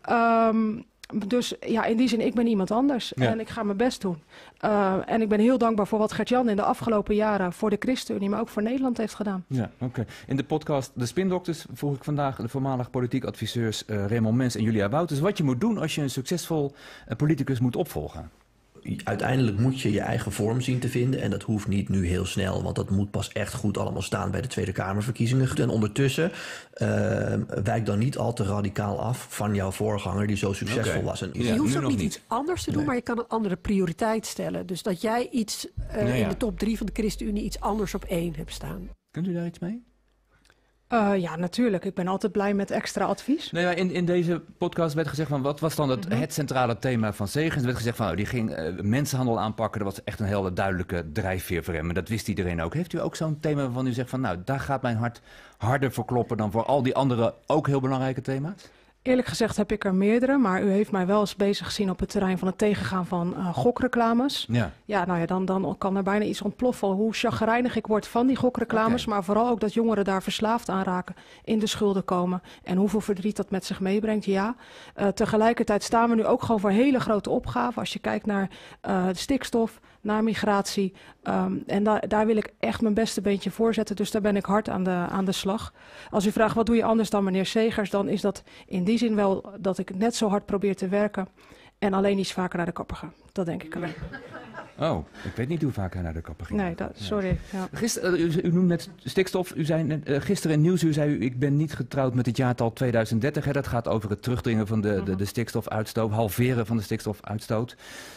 Dus ja, in die zin, ik ben iemand anders. Ja. En ik ga mijn best doen. En ik ben heel dankbaar voor wat Gert-Jan in de afgelopen jaren voor de ChristenUnie, maar ook voor Nederland heeft gedaan. Ja, oké. In de podcast De Spindokters vroeg ik vandaag de voormalig politiek adviseurs Raymond Mens en Julia Wouters wat je moet doen als je een succesvol politicus moet opvolgen. Uiteindelijk moet je je eigen vorm zien te vinden. En dat hoeft niet nu heel snel, want dat moet pas echt goed allemaal staan bij de Tweede Kamerverkiezingen. En ondertussen wijk dan niet al te radicaal af van jouw voorganger die zo succesvol was. En je hoeft ook niet iets anders te doen, maar je kan een andere prioriteit stellen. Dus dat jij iets in de top 3 van de ChristenUnie iets anders op 1 hebt staan. Kunt u daar iets mee? Ja, natuurlijk. Ik ben altijd blij met extra advies. Nou ja, in deze podcast werd gezegd van wat was dan het centrale thema van Segers? Er werd gezegd van die ging mensenhandel aanpakken. Dat was echt een hele duidelijke drijfveer voor hem. En dat wist iedereen ook. Heeft u ook zo'n thema waarvan u zegt van nou, daar gaat mijn hart harder voor kloppen dan voor al die andere ook heel belangrijke thema's? Eerlijk gezegd heb ik er meerdere, maar u heeft mij wel eens bezig gezien op het terrein van het tegengaan van gokreclames. Ja, nou ja, dan kan er bijna iets ontploffen hoe chagrijnig ik word van die gokreclames, maar vooral ook dat jongeren daar verslaafd aan raken, in de schulden komen en hoeveel verdriet dat met zich meebrengt. Ja, tegelijkertijd staan we nu ook gewoon voor hele grote opgaven als je kijkt naar stikstof, naar migratie. En daar wil ik echt mijn beste beentje voor zetten. Dus daar ben ik hard aan de slag. Als u vraagt wat doe je anders dan meneer Segers, dan is dat in die zin wel dat ik net zo hard probeer te werken en alleen iets vaker naar de kapper ga. Dat denk ik alleen. Oh, ik weet niet hoe vaak hij naar de kapper ging. Nee, sorry. Ja. Gisteren, u noemt net stikstof. U zei gisteren in Nieuwsuur zei u, ik ben niet getrouwd met het jaartal 2030. Hè. Dat gaat over het terugdringen van de stikstofuitstoot, halveren van de stikstofuitstoot.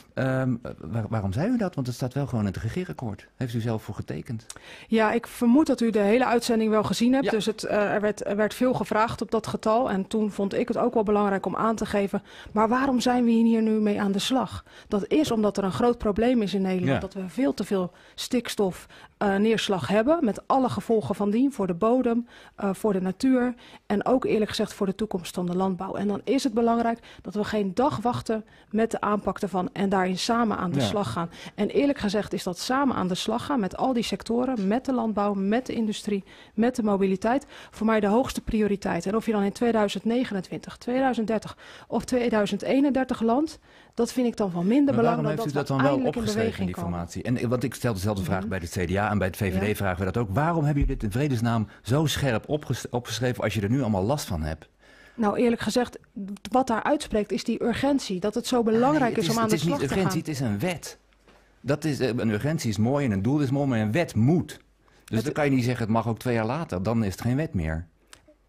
Waarom zei u dat? Want het staat wel gewoon in het regeerakkoord. Heeft u zelf voor getekend? Ja, ik vermoed dat u de hele uitzending wel gezien hebt. Ja. Dus er werd veel gevraagd op dat getal. En toen vond ik het ook wel belangrijk om aan te geven. Maar waarom zijn we hier nu mee aan de slag? Dat is omdat er een groot probleem is in Nederland. Ja. Dat we veel te veel stikstofneerslag hebben. Met alle gevolgen van dien. Voor de bodem, voor de natuur. En ook eerlijk gezegd voor de toekomst van de landbouw. En dan is het belangrijk dat we geen dag wachten met de aanpak ervan. En daarin samen aan de slag gaan. En eerlijk gezegd is dat samen aan de slag gaan met al die sectoren. Met de landbouw, met de industrie, met de mobiliteit. Voor mij de hoogste prioriteit. En of je dan in 2029, 2030 of 2031 landt. Dat vind ik dan van minder belang dan dat we dan wel opgeschreven, die informatie. En want ik stel dezelfde vraag bij het CDA en bij het VVD vragen we dat ook. Waarom hebben jullie dit in vredesnaam zo scherp opgeschreven als je er nu allemaal last van hebt? Nou, eerlijk gezegd, wat daar uitspreekt is die urgentie. Dat het zo belangrijk is om aan de slag te gaan. Het is niet urgentie, het is een wet. Een urgentie is mooi en een doel is mooi, maar een wet moet. Dus dan kan je niet zeggen, het mag ook 2 jaar later. Dan is het geen wet meer.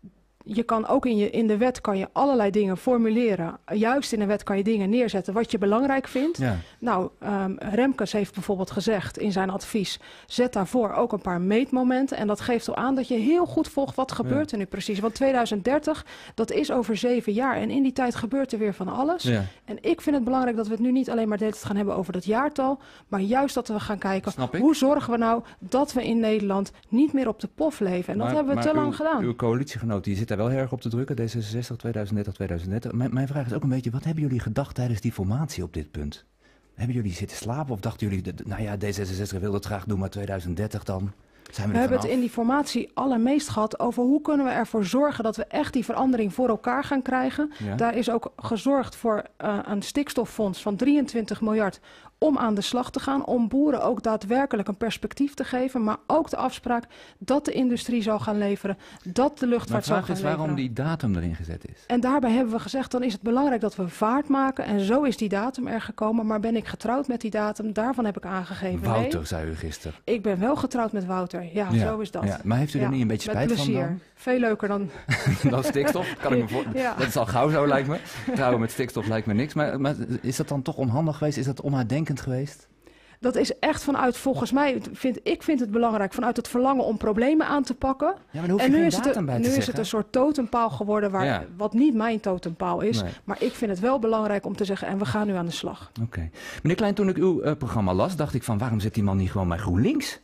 je kan ook in de wet kan je allerlei dingen formuleren. Juist in de wet kan je dingen neerzetten wat je belangrijk vindt. Ja. Nou, Remkes heeft bijvoorbeeld gezegd in zijn advies, zet daarvoor ook een paar meetmomenten. En dat geeft al aan dat je heel goed volgt wat gebeurt er nu precies. Want 2030, dat is over 7 jaar. En in die tijd gebeurt er weer van alles. Ja. En ik vind het belangrijk dat we het nu niet alleen maar de hele tijd gaan hebben over dat jaartal. Maar juist dat we gaan kijken, hoe zorgen we nou dat we in Nederland niet meer op de pof leven. En dat hebben we te lang gedaan. Uw coalitiegenoot die zit daar wel heel erg op te drukken, D66, 2030, 2030. Mijn vraag is ook een beetje, wat hebben jullie gedacht tijdens die formatie op dit punt? Hebben jullie zitten slapen of dachten jullie, nou ja, D66 wil het graag doen, maar 2030 dan? We hebben het in die formatie allermeest gehad over hoe kunnen we ervoor zorgen dat we echt die verandering voor elkaar gaan krijgen. Ja. Daar is ook gezorgd voor een stikstoffonds van 23 miljard om aan de slag te gaan, om boeren ook daadwerkelijk een perspectief te geven, maar ook de afspraak dat de industrie zal gaan leveren, dat de luchtvaart zal gaan leveren. Maar waarom die datum erin gezet is. En daarbij hebben we gezegd, dan is het belangrijk dat we vaart maken en zo is die datum er gekomen. Maar ben ik getrouwd met die datum? Daarvan heb ik aangegeven Wouter, nee. zei u gisteren. Ik ben wel getrouwd met Wouter, ja. Zo is dat. Ja. Maar heeft u er niet een beetje spijt van dan? Veel leuker dan... dan stikstof, kan ik me voorstellen. Dat is al gauw zo, lijkt me. Trouwen met stikstof lijkt me niks. Maar is dat dan toch onhandig geweest? Is dat onuitdenkend geweest? Dat is echt vanuit, volgens mij, vind het belangrijk, vanuit het verlangen om problemen aan te pakken. Ja, maar en nu is het een soort totempaal geworden, wat niet mijn totempaal is. Nee. Maar ik vind het wel belangrijk om te zeggen, en we gaan nu aan de slag. Oké. Meneer Klein, toen ik uw programma las, dacht ik van, waarom zit die man niet gewoon bij GroenLinks?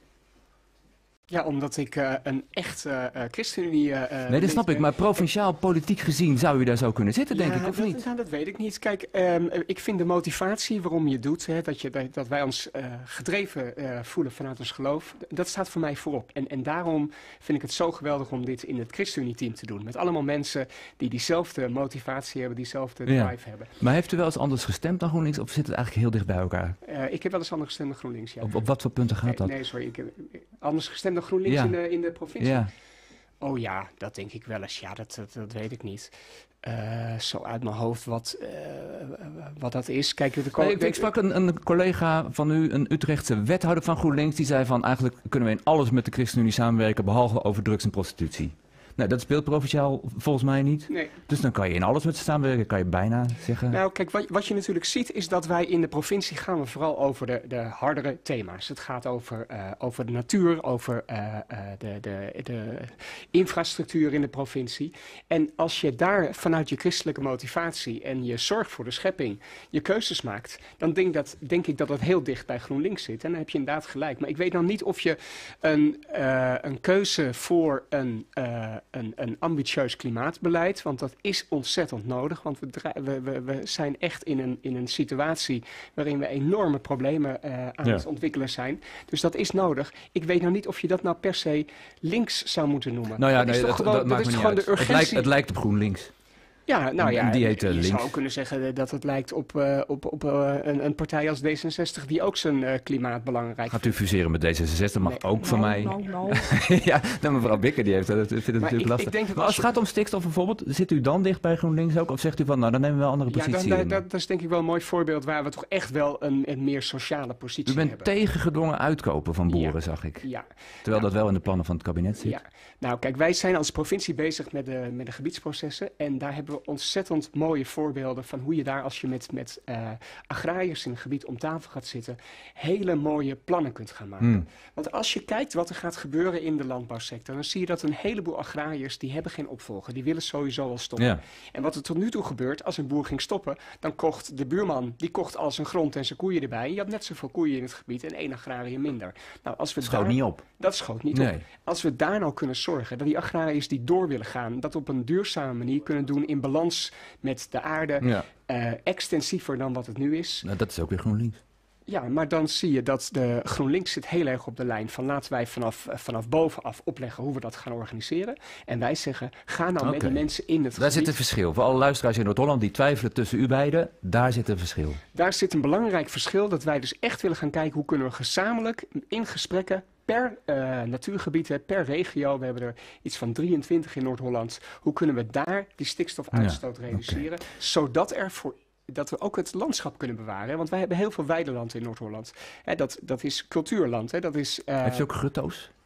Ja, omdat ik een echt ChristenUnie... nee, dat snap ik. Maar provinciaal politiek gezien zou u daar zo kunnen zitten, denk ik, of niet? Nou, dat weet ik niet. Kijk, ik vind de motivatie waarom je het doet, hè, dat wij ons gedreven voelen vanuit ons geloof, dat staat voor mij voorop. En daarom vind ik het zo geweldig om dit in het ChristenUnie-team te doen. Met allemaal mensen die diezelfde motivatie hebben, diezelfde drive hebben. Maar heeft u wel eens anders gestemd dan GroenLinks, of zit het eigenlijk heel dicht bij elkaar? Ik heb wel eens anders gestemd dan GroenLinks, ja. Op wat voor punten gaat dat? Nee, sorry. Ik heb anders gestemd dan GroenLinks in de provincie? Ja. Oh ja, dat denk ik wel eens. Ja, dat weet ik niet. Zo uit mijn hoofd wat dat is. Kijk, ik sprak een collega van u, een Utrechtse wethouder van GroenLinks, die zei van eigenlijk kunnen we in alles met de ChristenUnie samenwerken, behalve over drugs en prostitutie. Nou, dat speelt provinciaal volgens mij niet. Nee. Dus dan kan je in alles met ze samenwerken, kan je bijna zeggen. Nou, kijk, wat je natuurlijk ziet is dat wij in de provincie gaan we vooral over de hardere thema's. Het gaat over de natuur, over de infrastructuur in de provincie. En als je daar vanuit je christelijke motivatie en je zorg voor de schepping je keuzes maakt, dan denk ik dat dat heel dicht bij GroenLinks zit. En dan heb je inderdaad gelijk. Maar ik weet dan niet of je een keuze voor een ambitieus klimaatbeleid, want dat is ontzettend nodig, want we zijn echt in een situatie waarin we enorme problemen aan het ontwikkelen zijn. Dus dat is nodig. Ik weet nou niet of je dat nou per se links zou moeten noemen. Nou ja, dat maakt me niet uit. De urgentie. Het lijkt op GroenLinks. Ja, nou ja, die heet je zou kunnen zeggen dat het lijkt op een partij als D66 die ook zijn klimaat belangrijk vindt. Gaat u fuseren met D66? Mag ook van mij. Ja, nou, mevrouw Bikker die vindt het natuurlijk lastig. Maar als het gaat om stikstof bijvoorbeeld, zit u dan dicht bij GroenLinks ook? Of zegt u van, nou dan nemen we wel een andere positie? Ja, dat is denk ik wel een mooi voorbeeld waar we toch echt wel een meer sociale positie hebben. U bent tegen gedwongen uitkopen van boeren, zag ik. Ja. Terwijl dat wel in de plannen van het kabinet zit. Ja. Nou, kijk, wij zijn als provincie bezig met de gebiedsprocessen en daar hebben we ontzettend mooie voorbeelden van hoe je daar, als je met agrariërs in het gebied om tafel gaat zitten, hele mooie plannen kunt gaan maken. Want als je kijkt wat er gaat gebeuren in de landbouwsector, dan zie je dat een heleboel agrariërs, die hebben geen opvolger. Die willen sowieso wel stoppen. Ja. En wat er tot nu toe gebeurt, als een boer ging stoppen, dan kocht de buurman, die kocht al zijn grond en zijn koeien erbij. Je had net zoveel koeien in het gebied en 1 agrariër minder. Nou, als we schoot niet op. Dat schoot niet op. Als we daar nou kunnen zorgen dat die agrariërs die door willen gaan, dat op een duurzame manier kunnen doen in balans met de aarde, extensiever dan wat het nu is. Nou, dat is ook weer GroenLinks. Ja, maar dan zie je dat de GroenLinks zit heel erg op de lijn van laten wij vanaf bovenaf opleggen hoe we dat gaan organiseren. En wij zeggen, ga nou met de mensen in het gebied. Daar zit een verschil. Voor alle luisteraars in Noord-Holland die twijfelen tussen u beiden, daar zit een verschil. Daar zit een belangrijk verschil dat wij dus echt willen gaan kijken hoe kunnen we gezamenlijk in gesprekken per natuurgebied, per regio, we hebben er iets van 23 in Noord-Holland, hoe kunnen we daar die stikstofuitstoot reduceren, zodat dat we ook het landschap kunnen bewaren. Want wij hebben heel veel weideland in Noord-Holland. Dat is cultuurland. Dat is, heeft u ook grutto's?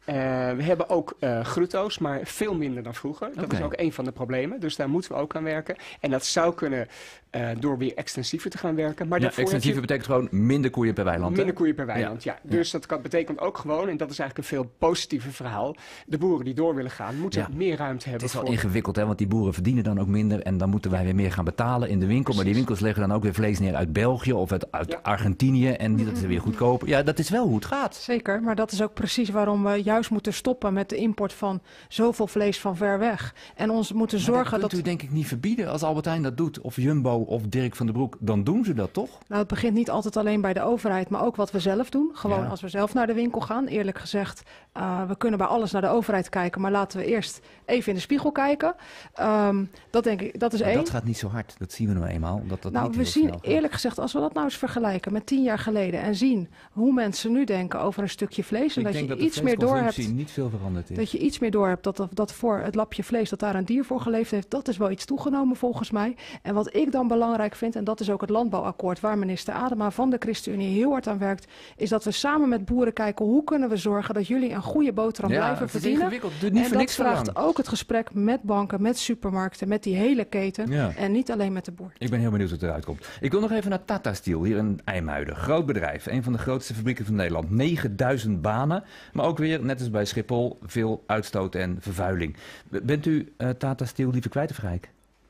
We hebben ook grutto's, maar veel minder dan vroeger. Dat is ook een van de problemen. Dus daar moeten we ook aan werken. En dat zou kunnen door weer extensiever te gaan werken. Maar extensiever betekent gewoon minder koeien per weiland. Minder koeien per weiland, ja. Dus dat betekent ook gewoon, en dat is eigenlijk een veel positiever verhaal, de boeren die door willen gaan, moeten meer ruimte hebben. Het is wel ingewikkeld, hè, want die boeren verdienen dan ook minder en dan moeten wij weer meer gaan betalen in de winkel. Precies. Maar die winkels leggen dan ook weer vlees neer uit België of uit Argentinië en dat is weer goedkoper. Ja, dat is wel hoe het gaat. Zeker, maar dat is ook precies waarom we juist moeten stoppen met de import van zoveel vlees van ver weg. En ons moeten zorgen dat kunt u denk ik niet verbieden. Als Albert Heijn dat doet, of Jumbo of Dirk van den Broek, dan doen ze dat toch? Nou, het begint niet altijd alleen bij de overheid, maar ook wat we zelf doen. Gewoon als we zelf naar de winkel gaan. Eerlijk gezegd, we kunnen bij alles naar de overheid kijken, maar laten we eerst even in de spiegel kijken. Dat denk ik, dat is één. Dat gaat niet zo hard, dat zien we nou eenmaal. We zien eerlijk gezegd, als we dat nou eens vergelijken met 10 jaar geleden en zien hoe mensen nu denken over een stukje vlees en dat je iets meer door hebt. Niet veel veranderd is. Dat je iets meer door hebt dat voor het lapje vlees dat daar een dier voor geleefd heeft, dat is wel iets toegenomen volgens mij. En wat ik dan belangrijk vind, en dat is ook het landbouwakkoord waar minister Adema van de ChristenUnie heel hard aan werkt, is dat we samen met boeren kijken hoe kunnen we zorgen dat jullie een goede boterham blijven verdienen. En dat vraagt ook het gesprek met banken, met supermarkten, met die hele keten en niet alleen met de boer. Ik ben heel benieuwd hoe het eruit komt. Ik wil nog even naar Tata Steel hier in IJmuiden. Groot bedrijf, een van de grootste fabrieken van Nederland. 9000 banen, maar ook weer, net als bij Schiphol, veel uitstoot en vervuiling. Bent u Tata Steel liever kwijt of rijk?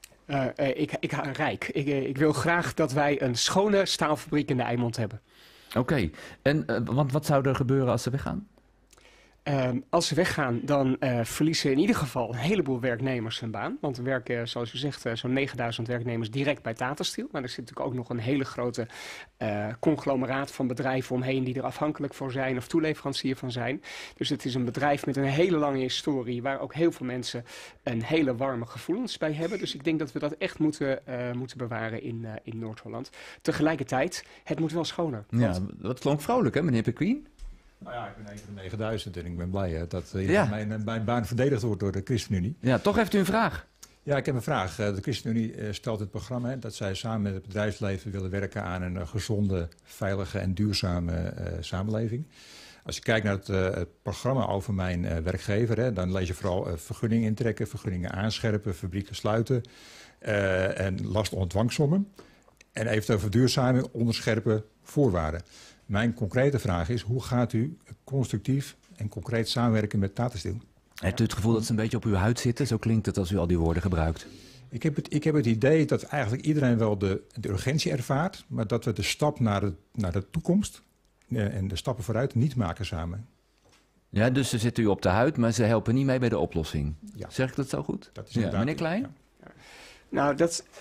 Rijk. Ik wil graag dat wij een schone staalfabriek in de Eimond hebben. Oké. En want wat zou er gebeuren als ze weggaan? Als ze weggaan, dan verliezen in ieder geval een heleboel werknemers hun baan. Want er werken, zoals u zegt, zo'n 9000 werknemers direct bij Tata Steel. Maar er zit natuurlijk ook nog een hele grote conglomeraat van bedrijven omheen die er afhankelijk voor zijn of toeleverancier van zijn. Dus het is een bedrijf met een hele lange historie waar ook heel veel mensen een hele warme gevoelens bij hebben. Dus ik denk dat we dat echt moeten bewaren in Noord-Holland. Tegelijkertijd, het moet wel schoner. Ja, dat klonk vrolijk hè, meneer Pequien? Nou ja, ik ben een van de 9000 en ik ben blij dat mijn baan verdedigd wordt door de ChristenUnie. Ja, toch heeft u een vraag. Ja, ik heb een vraag. De ChristenUnie stelt het programma dat zij samen met het bedrijfsleven willen werken aan een gezonde, veilige en duurzame samenleving. Als je kijkt naar het programma over mijn werkgever, dan lees je vooral vergunningen intrekken, vergunningen aanscherpen, fabrieken sluiten en last onder dwangsommen. En eventueel verduurzaming, onderscherpen voorwaarden. Mijn concrete vraag is, hoe gaat u constructief en concreet samenwerken met Tata Steel? Heeft u het gevoel dat ze een beetje op uw huid zitten? Zo klinkt het als u al die woorden gebruikt. Ik heb het idee dat eigenlijk iedereen wel de urgentie ervaart, maar dat we de stap naar de toekomst en de stappen vooruit niet maken samen. Ja, dus ze zitten u op de huid, maar ze helpen niet mee bij de oplossing. Ja. Zeg ik dat zo goed? Dat is meneer Klein? Ja. Nou,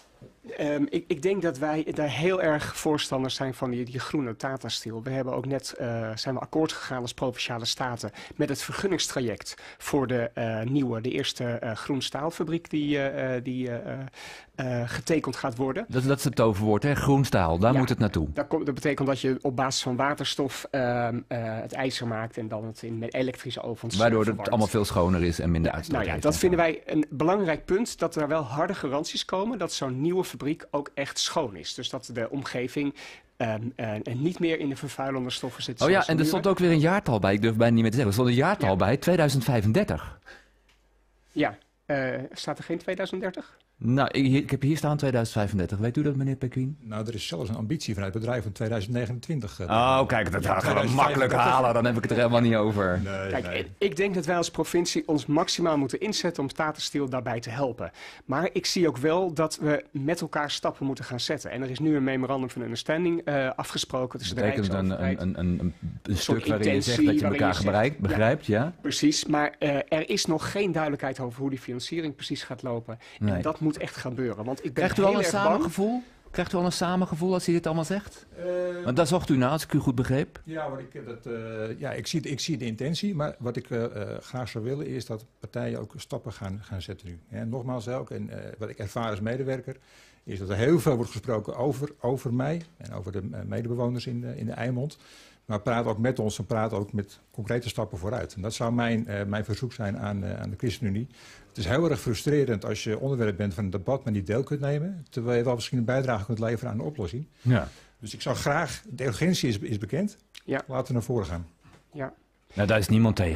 ik denk dat wij daar heel erg voorstanders zijn van die groene Tata Steel. We hebben ook net zijn we akkoord gegaan als Provinciale Staten met het vergunningstraject voor de eerste groen staalfabriek die getekend gaat worden. Dat is het toverwoord, hè? Groen staal, daar moet het naartoe. Dat betekent dat je op basis van waterstof het ijzer maakt en dan het met elektrische ovens waardoor het allemaal veel schoner is en minder uitstoot heeft. Dat vinden wij een belangrijk punt, dat er wel harde garanties komen dat zo'n nieuwe fabriek ook echt schoon is. Dus dat de omgeving niet meer in de vervuilende stoffen zit. Oh ja, en er stond ook weer een jaartal bij. Ik durf bijna niet meer te zeggen. Er stond een jaartal bij, 2035. Ja, staat er geen 2030? Nou, ik heb hier staan 2035. Weet u dat, meneer Pequien? Nou, er is zelfs een ambitie vanuit het bedrijf van 2029. Kijk, dat gaan we makkelijk halen. Dan heb ik het er helemaal niet over. Nee. Ik denk dat wij als provincie ons maximaal moeten inzetten om Tata Steel daarbij te helpen. Maar ik zie ook wel dat we met elkaar stappen moeten gaan zetten. En er is nu een memorandum van understanding afgesproken tussen de Rijksoverheid. Een stuk waarin je zegt dat je elkaar begrijpt, ja? Precies, maar er is nog geen duidelijkheid over hoe die financiering precies gaat lopen. Nee. En dat moet echt gebeuren. Want ik ben Krijgt u al een samengevoel? Krijgt u al een samengevoel als hij dit allemaal zegt? Want daar zocht u naar, als ik u goed begreep. Ja, ik zie de intentie, maar wat ik graag zou willen is dat partijen ook stappen gaan zetten nu. Ja, nogmaals ook, en wat ik ervaar als medewerker, is dat er heel veel wordt gesproken over mij en over de medebewoners in de Eimond. Maar praat ook met ons en praat ook met concrete stappen vooruit. En dat zou mijn verzoek zijn aan de ChristenUnie. Het is heel erg frustrerend als je onderwerp bent van een debat, maar niet deel kunt nemen. Terwijl je wel misschien een bijdrage kunt leveren aan de oplossing. Ja. Dus ik zou graag, de urgentie is bekend. Ja. Laten we naar voren gaan. Ja. Nou, daar is niemand tegen.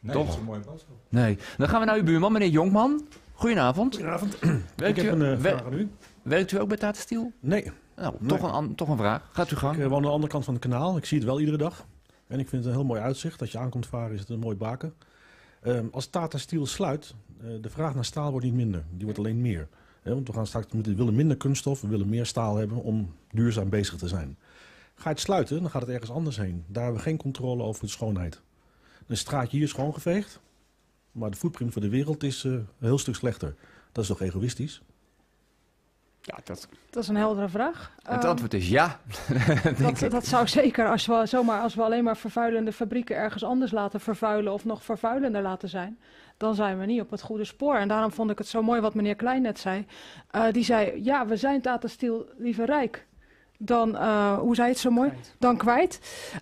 Nee, toch? Dat is een mooie boodschap. Nee. Dan gaan we naar uw buurman, meneer Jonkman. Goedenavond. Goedenavond. Ik heb een vraag aan u. Werkt u ook bij Tata Steel? Nee. Nou, Nee. toch een vraag. Gaat u gang. Ik woon aan de andere kant van het kanaal. Ik zie het wel iedere dag. En ik vind het een heel mooi uitzicht. Als je aankomt varen is het een mooi baken. Als Tata Steel sluit, de vraag naar staal wordt niet minder. Die wordt alleen meer. Want we willen minder kunststof, we willen meer staal hebben om duurzaam bezig te zijn. Ga je het sluiten, dan gaat het ergens anders heen. Daar hebben we geen controle over de schoonheid. Een straatje hier is schoongeveegd, maar de footprint voor de wereld is een heel stuk slechter. Dat is toch egoïstisch? Ja, dat is een heldere vraag. Het antwoord is ja. Dat zou zeker, als we alleen maar vervuilende fabrieken ergens anders laten vervuilen of nog vervuilender laten zijn, dan zijn we niet op het goede spoor. En daarom vond ik het zo mooi wat meneer Klein net zei. Die zei, ja, we zijn Tata Steel liever rijk dan, hoe zei het zo mooi? Dan kwijt.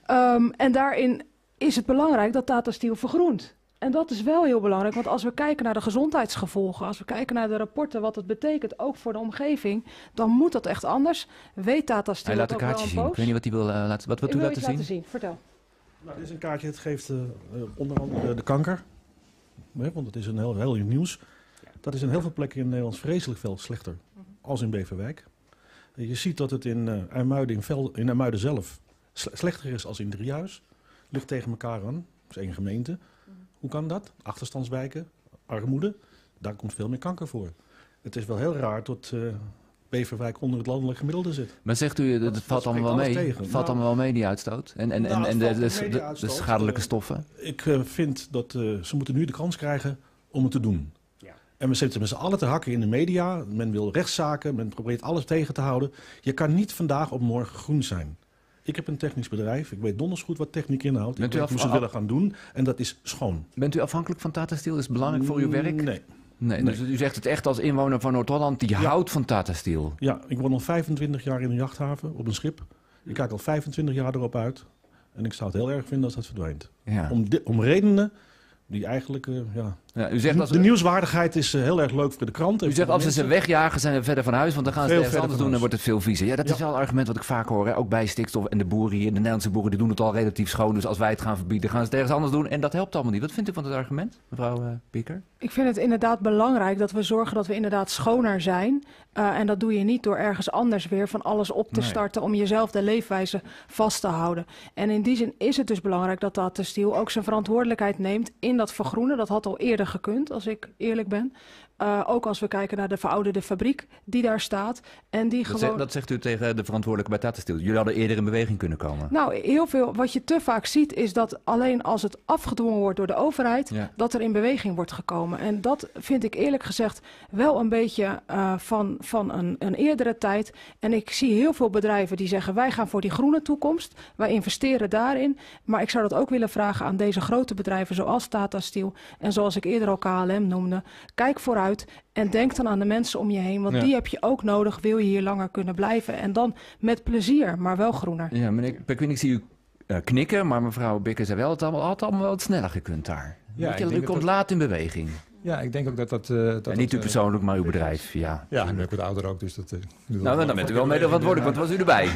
En daarin is het belangrijk dat Tata Steel vergroent. En dat is wel heel belangrijk, want als we kijken naar de gezondheidsgevolgen, als we kijken naar de rapporten, wat het betekent, ook voor de omgeving, dan moet dat echt anders. Weet Tata Steel Hij laat een kaartje zien. Ik weet niet wat hij wil laten. Wat wilt u laten zien? Vertel. Nou, dit is een kaartje, het geeft onder andere de kanker. Want het is een heel nieuws. Dat is in heel veel plekken in Nederland vreselijk veel slechter als in Beverwijk. Je ziet dat het in IJmuiden zelf slechter is als in Driehuis. Ligt tegen elkaar aan. Dat is één gemeente. Hoe kan dat? Achterstandswijken, armoede. Daar komt veel meer kanker voor. Het is wel heel raar dat Beverwijk onder het landelijk gemiddelde zit. Maar zegt u, dat valt allemaal wel mee? Het valt allemaal wel mee, die uitstoot? En de schadelijke stoffen? Ik vind dat ze moeten nu de kans krijgen om het te doen. Ja. En we zitten met z'n allen te hakken in de media. Men wil rechtszaken, men probeert alles tegen te houden. Je kan niet vandaag op morgen groen zijn. Ik heb een technisch bedrijf. Ik weet donders goed wat techniek inhoudt. Ik weet hoe ze willen gaan doen. En dat is schoon. Bent u afhankelijk van Tata Steel? Is het belangrijk voor uw werk? Nee. Dus u zegt het echt als inwoner van Noord-Holland die houdt van Tata Steel? Ja, ik woon al 25 jaar in een jachthaven op een schip. Ik kijk al 25 jaar erop uit. En ik zou het heel erg vinden als dat verdwijnt. Ja. Om redenen die eigenlijk... u zegt de nieuwswaardigheid is heel erg leuk voor de krant. U zegt als ze wegjagen zijn we verder van huis, want dan gaan ze het ergens anders doen en wordt het veel viezer. Ja, dat is wel een argument wat ik vaak hoor. Hè? Ook bij stikstof en de boeren hier, de Nederlandse boeren, die doen het al relatief schoon. Dus als wij het gaan verbieden, gaan ze het ergens anders doen. En dat helpt allemaal niet. Wat vindt u van het argument, mevrouw Pieker? Ik vind het inderdaad belangrijk dat we zorgen dat we inderdaad schoner zijn. En dat doe je niet door ergens anders weer van alles op te starten om jezelf de leefwijze vast te houden. En in die zin is het dus belangrijk dat Tata Steel ook zijn verantwoordelijkheid neemt in dat vergroenen. Dat had al eerder gekund, als ik eerlijk ben. Ook als we kijken naar de verouderde fabriek die daar staat. En die dat zegt u tegen de verantwoordelijke bij Tata Steel. Jullie hadden eerder in beweging kunnen komen. Nou, heel veel. Wat je te vaak ziet is dat alleen als het afgedwongen wordt door de overheid, dat er in beweging wordt gekomen. En dat vind ik eerlijk gezegd wel een beetje van een eerdere tijd. En ik zie heel veel bedrijven die zeggen wij gaan voor die groene toekomst. Wij investeren daarin. Maar ik zou dat ook willen vragen aan deze grote bedrijven zoals Tata Steel en zoals ik eerder al KLM noemde. Kijk vooruit. En denk dan aan de mensen om je heen. Want die heb je ook nodig, wil je hier langer kunnen blijven. En dan met plezier, maar wel groener. Ja, meneer Perquin, ik zie u knikken. Maar mevrouw Bikker zei wel, het had allemaal wel wat sneller gekund daar. Ja, u komt laat in beweging. Ja, ik denk ook dat en niet u persoonlijk, maar uw bedrijf. Ja, nu ben ik wat ouder ook. Dus dat, dan bent u wel mede verantwoordelijk, want was u erbij?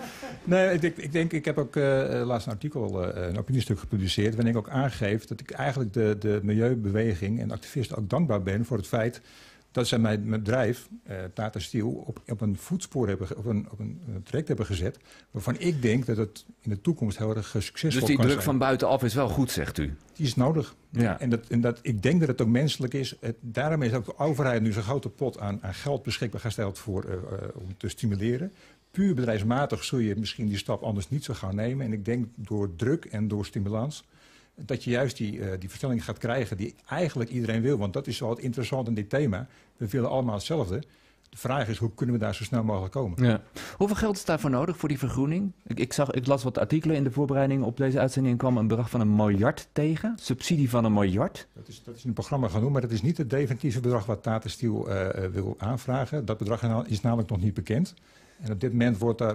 Nee, ik heb ook laatst een artikel, een opiniestuk gepubliceerd, waarin ik ook aangeef dat ik eigenlijk de milieubeweging en activisten ook dankbaar ben voor het feit dat zij mijn bedrijf, Tata Steel, op een voetspoor hebben, op een traject hebben gezet, waarvan ik denk dat het in de toekomst heel erg succesvol kan zijn. Dus die druk van buitenaf is wel goed, zegt u? Die is nodig. Ja. En ik denk dat het ook menselijk is. Daarom is ook de overheid nu zo'n grote pot aan geld beschikbaar gesteld om te stimuleren. Puur bedrijfsmatig zul je misschien die stap anders niet zo gaan nemen. En ik denk door druk en door stimulans dat je juist die verstelling gaat krijgen die eigenlijk iedereen wil. Want dat is wel het interessante in dit thema. We willen allemaal hetzelfde. De vraag is, hoe kunnen we daar zo snel mogelijk komen? Ja. Hoeveel geld is daarvoor nodig voor die vergroening? Ik las wat artikelen in de voorbereiding op deze uitzending. Kwam een bedrag van 1 miljard tegen. Subsidie van 1 miljard. Dat is in het programma genoemd, maar dat is niet het definitieve bedrag wat Tata Steel wil aanvragen. Dat bedrag is namelijk nog niet bekend. En op dit moment wordt daar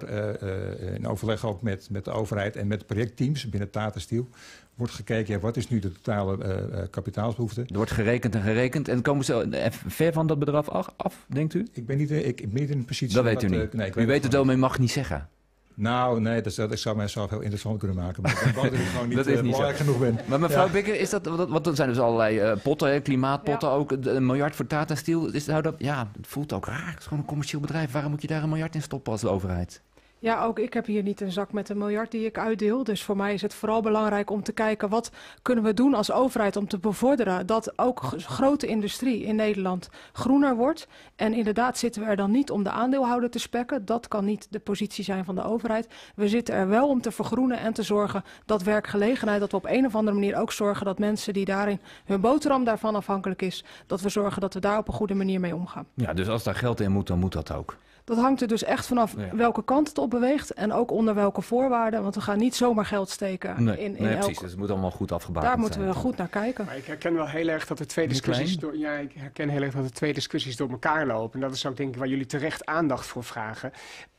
in overleg ook met de overheid en met projectteams binnen Tata Steel wordt gekeken, wat is nu de totale kapitaalsbehoefte. Er wordt gerekend en gerekend. En komen ze ver van dat bedrag af, denkt u? Ik ben niet in de positie. Dat weet u niet. Nee, u weet het wel, maar u mag niet zeggen. Nou, nee, ik zou mijzelf heel interessant kunnen maken. Maar ik ben bang dat ik gewoon niet belangrijk genoeg ben. Maar mevrouw Bikker, is dat, want er zijn dus allerlei potten, klimaatpotten ook. Een miljard voor Tata Steel. Het voelt ook raar. Het is gewoon een commercieel bedrijf. Waarom moet je daar een miljard in stoppen als overheid? Ja, ook ik heb hier niet een zak met 1 miljard die ik uitdeel. Dus voor mij is het vooral belangrijk om te kijken wat kunnen we doen als overheid om te bevorderen dat ook grote industrie in Nederland groener wordt. En inderdaad zitten we er dan niet om de aandeelhouder te spekken. Dat kan niet de positie zijn van de overheid. We zitten er wel om te vergroenen en te zorgen dat werkgelegenheid, dat we op een of andere manier ook zorgen dat mensen die daarin hun boterham daarvan afhankelijk is, dat we zorgen dat we daar op een goede manier mee omgaan. Ja, dus als daar geld in moet, dan moet dat ook. Dat hangt er dus echt vanaf welke kant het op beweegt en ook onder welke voorwaarden. Want we gaan niet zomaar geld steken in precies. Dus het moet allemaal goed afgebakend zijn. Daar moeten we goed naar kijken. Maar ik herken wel heel erg dat er twee discussies door elkaar lopen. En dat is ook denk ik waar jullie terecht aandacht voor vragen.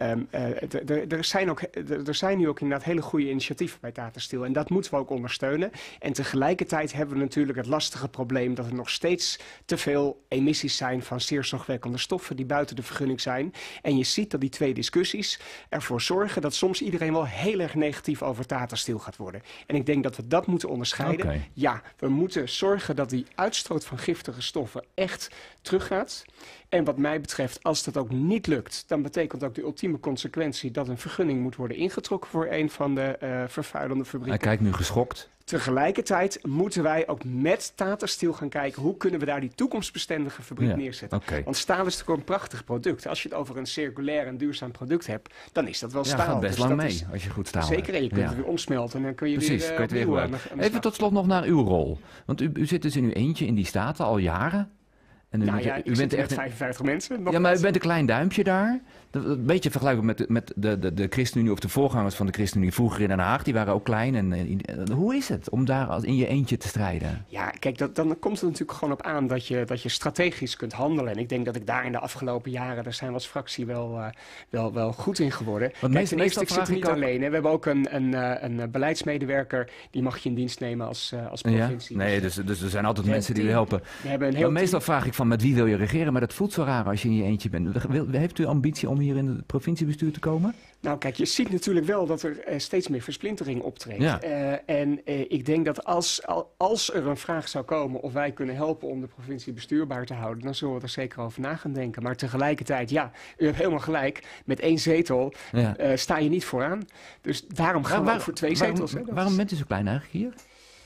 Er zijn nu ook inderdaad hele goede initiatieven bij Tata Steel. En dat moeten we ook ondersteunen. En tegelijkertijd hebben we natuurlijk het lastige probleem dat er nog steeds te veel emissies zijn van zeer zorgwekkende stoffen die buiten de vergunning zijn. En je ziet dat die twee discussies ervoor zorgen dat soms iedereen wel heel erg negatief over Tata Steel gaat worden. En ik denk dat we dat moeten onderscheiden. Okay. Ja, we moeten zorgen dat die uitstoot van giftige stoffen echt teruggaat. En wat mij betreft, als dat ook niet lukt, dan betekent ook de ultieme consequentie dat een vergunning moet worden ingetrokken voor een van de vervuilende fabrieken. Hij kijkt nu geschokt. Tegelijkertijd moeten wij ook met Tata Steel gaan kijken hoe kunnen we daar die toekomstbestendige fabriek neerzetten. Okay. Want staal is natuurlijk een prachtig product. Als je het over een circulair en duurzaam product hebt, dan is dat wel staal. Ja, gaat best lang mee als je goed staal hebt. Zeker, en je kunt het weer omsmelten en dan kun je weer Even tot slot nog naar uw rol. Want u zit dus in uw eentje in die Staten al jaren. En u bent echt 55 mensen. Maar u bent een klein duimpje daar. Een beetje vergelijkbaar met de ChristenUnie of de voorgangers van de ChristenUnie vroeger in Den Haag. Die waren ook klein. En hoe is het om daar in je eentje te strijden? Ja, kijk, dan komt het natuurlijk gewoon op aan dat je strategisch kunt handelen. En ik denk dat ik daar in de afgelopen jaren, daar zijn we als fractie wel goed in geworden. Kijk, ten eerste, ik zit er niet alleen. Hè. We hebben ook een beleidsmedewerker, die mag je in dienst nemen als provincie. Ja? Nee, dus er zijn altijd mensen die u helpen. We hebben een heel meestal vraag ik van met wie wil je regeren, maar dat voelt zo raar als je in je eentje bent. Heeft u ambitie om hier in het provinciebestuur te komen? Nou kijk, je ziet natuurlijk wel dat er steeds meer versplintering optreedt. Ja. Ik denk dat als er een vraag zou komen of wij kunnen helpen om de provincie bestuurbaar te houden, dan zullen we er zeker over na gaan denken. Maar tegelijkertijd, ja, u hebt helemaal gelijk, met 1 zetel sta je niet vooraan. Dus daarom gaan we ook voor 2 zetels. Waarom bent u zo klein eigenlijk hier?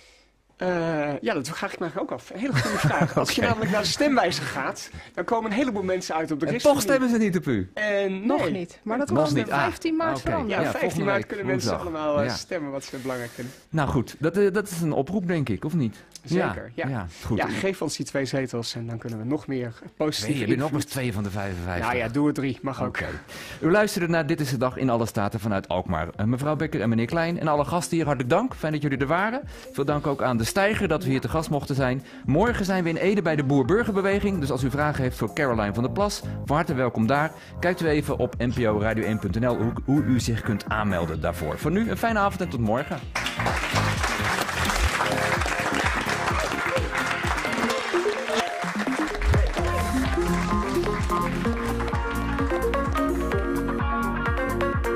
Dat vraag ik me ook af. Een hele goede vraag. Als je namelijk naar de stemwijzer gaat, dan komen een heleboel mensen uit op de ChristenUnie. En toch stemmen ze niet op u? Nog niet. Maar dat was 15 maart veranderd. Ja, 15 maart kunnen mensen allemaal stemmen wat ze belangrijk vinden. Nou goed, dat is een oproep denk ik, of niet? Zeker, goed. Ja, geef ons die 2 zetels en dan kunnen we nog meer positief. Je bent nog eens 2 van de 55. Nou ja, doe er 3, mag ook. U luisterde naar Dit is de Dag in alle Staten vanuit Alkmaar. Mevrouw Bikker en meneer Klein en alle gasten hier hartelijk dank. Fijn dat jullie er waren. Veel dank ook aan de Steiger dat we hier te gast mochten zijn. Morgen zijn we in Ede bij de Boer-Burgerbeweging. Dus als u vragen heeft voor Caroline van der Plas, van harte welkom daar. Kijkt u even op nporadio1.nl hoe u zich kunt aanmelden daarvoor. Voor nu een fijne avond en tot morgen.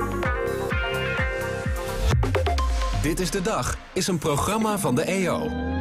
Dit is de Dag is een programma van de EO.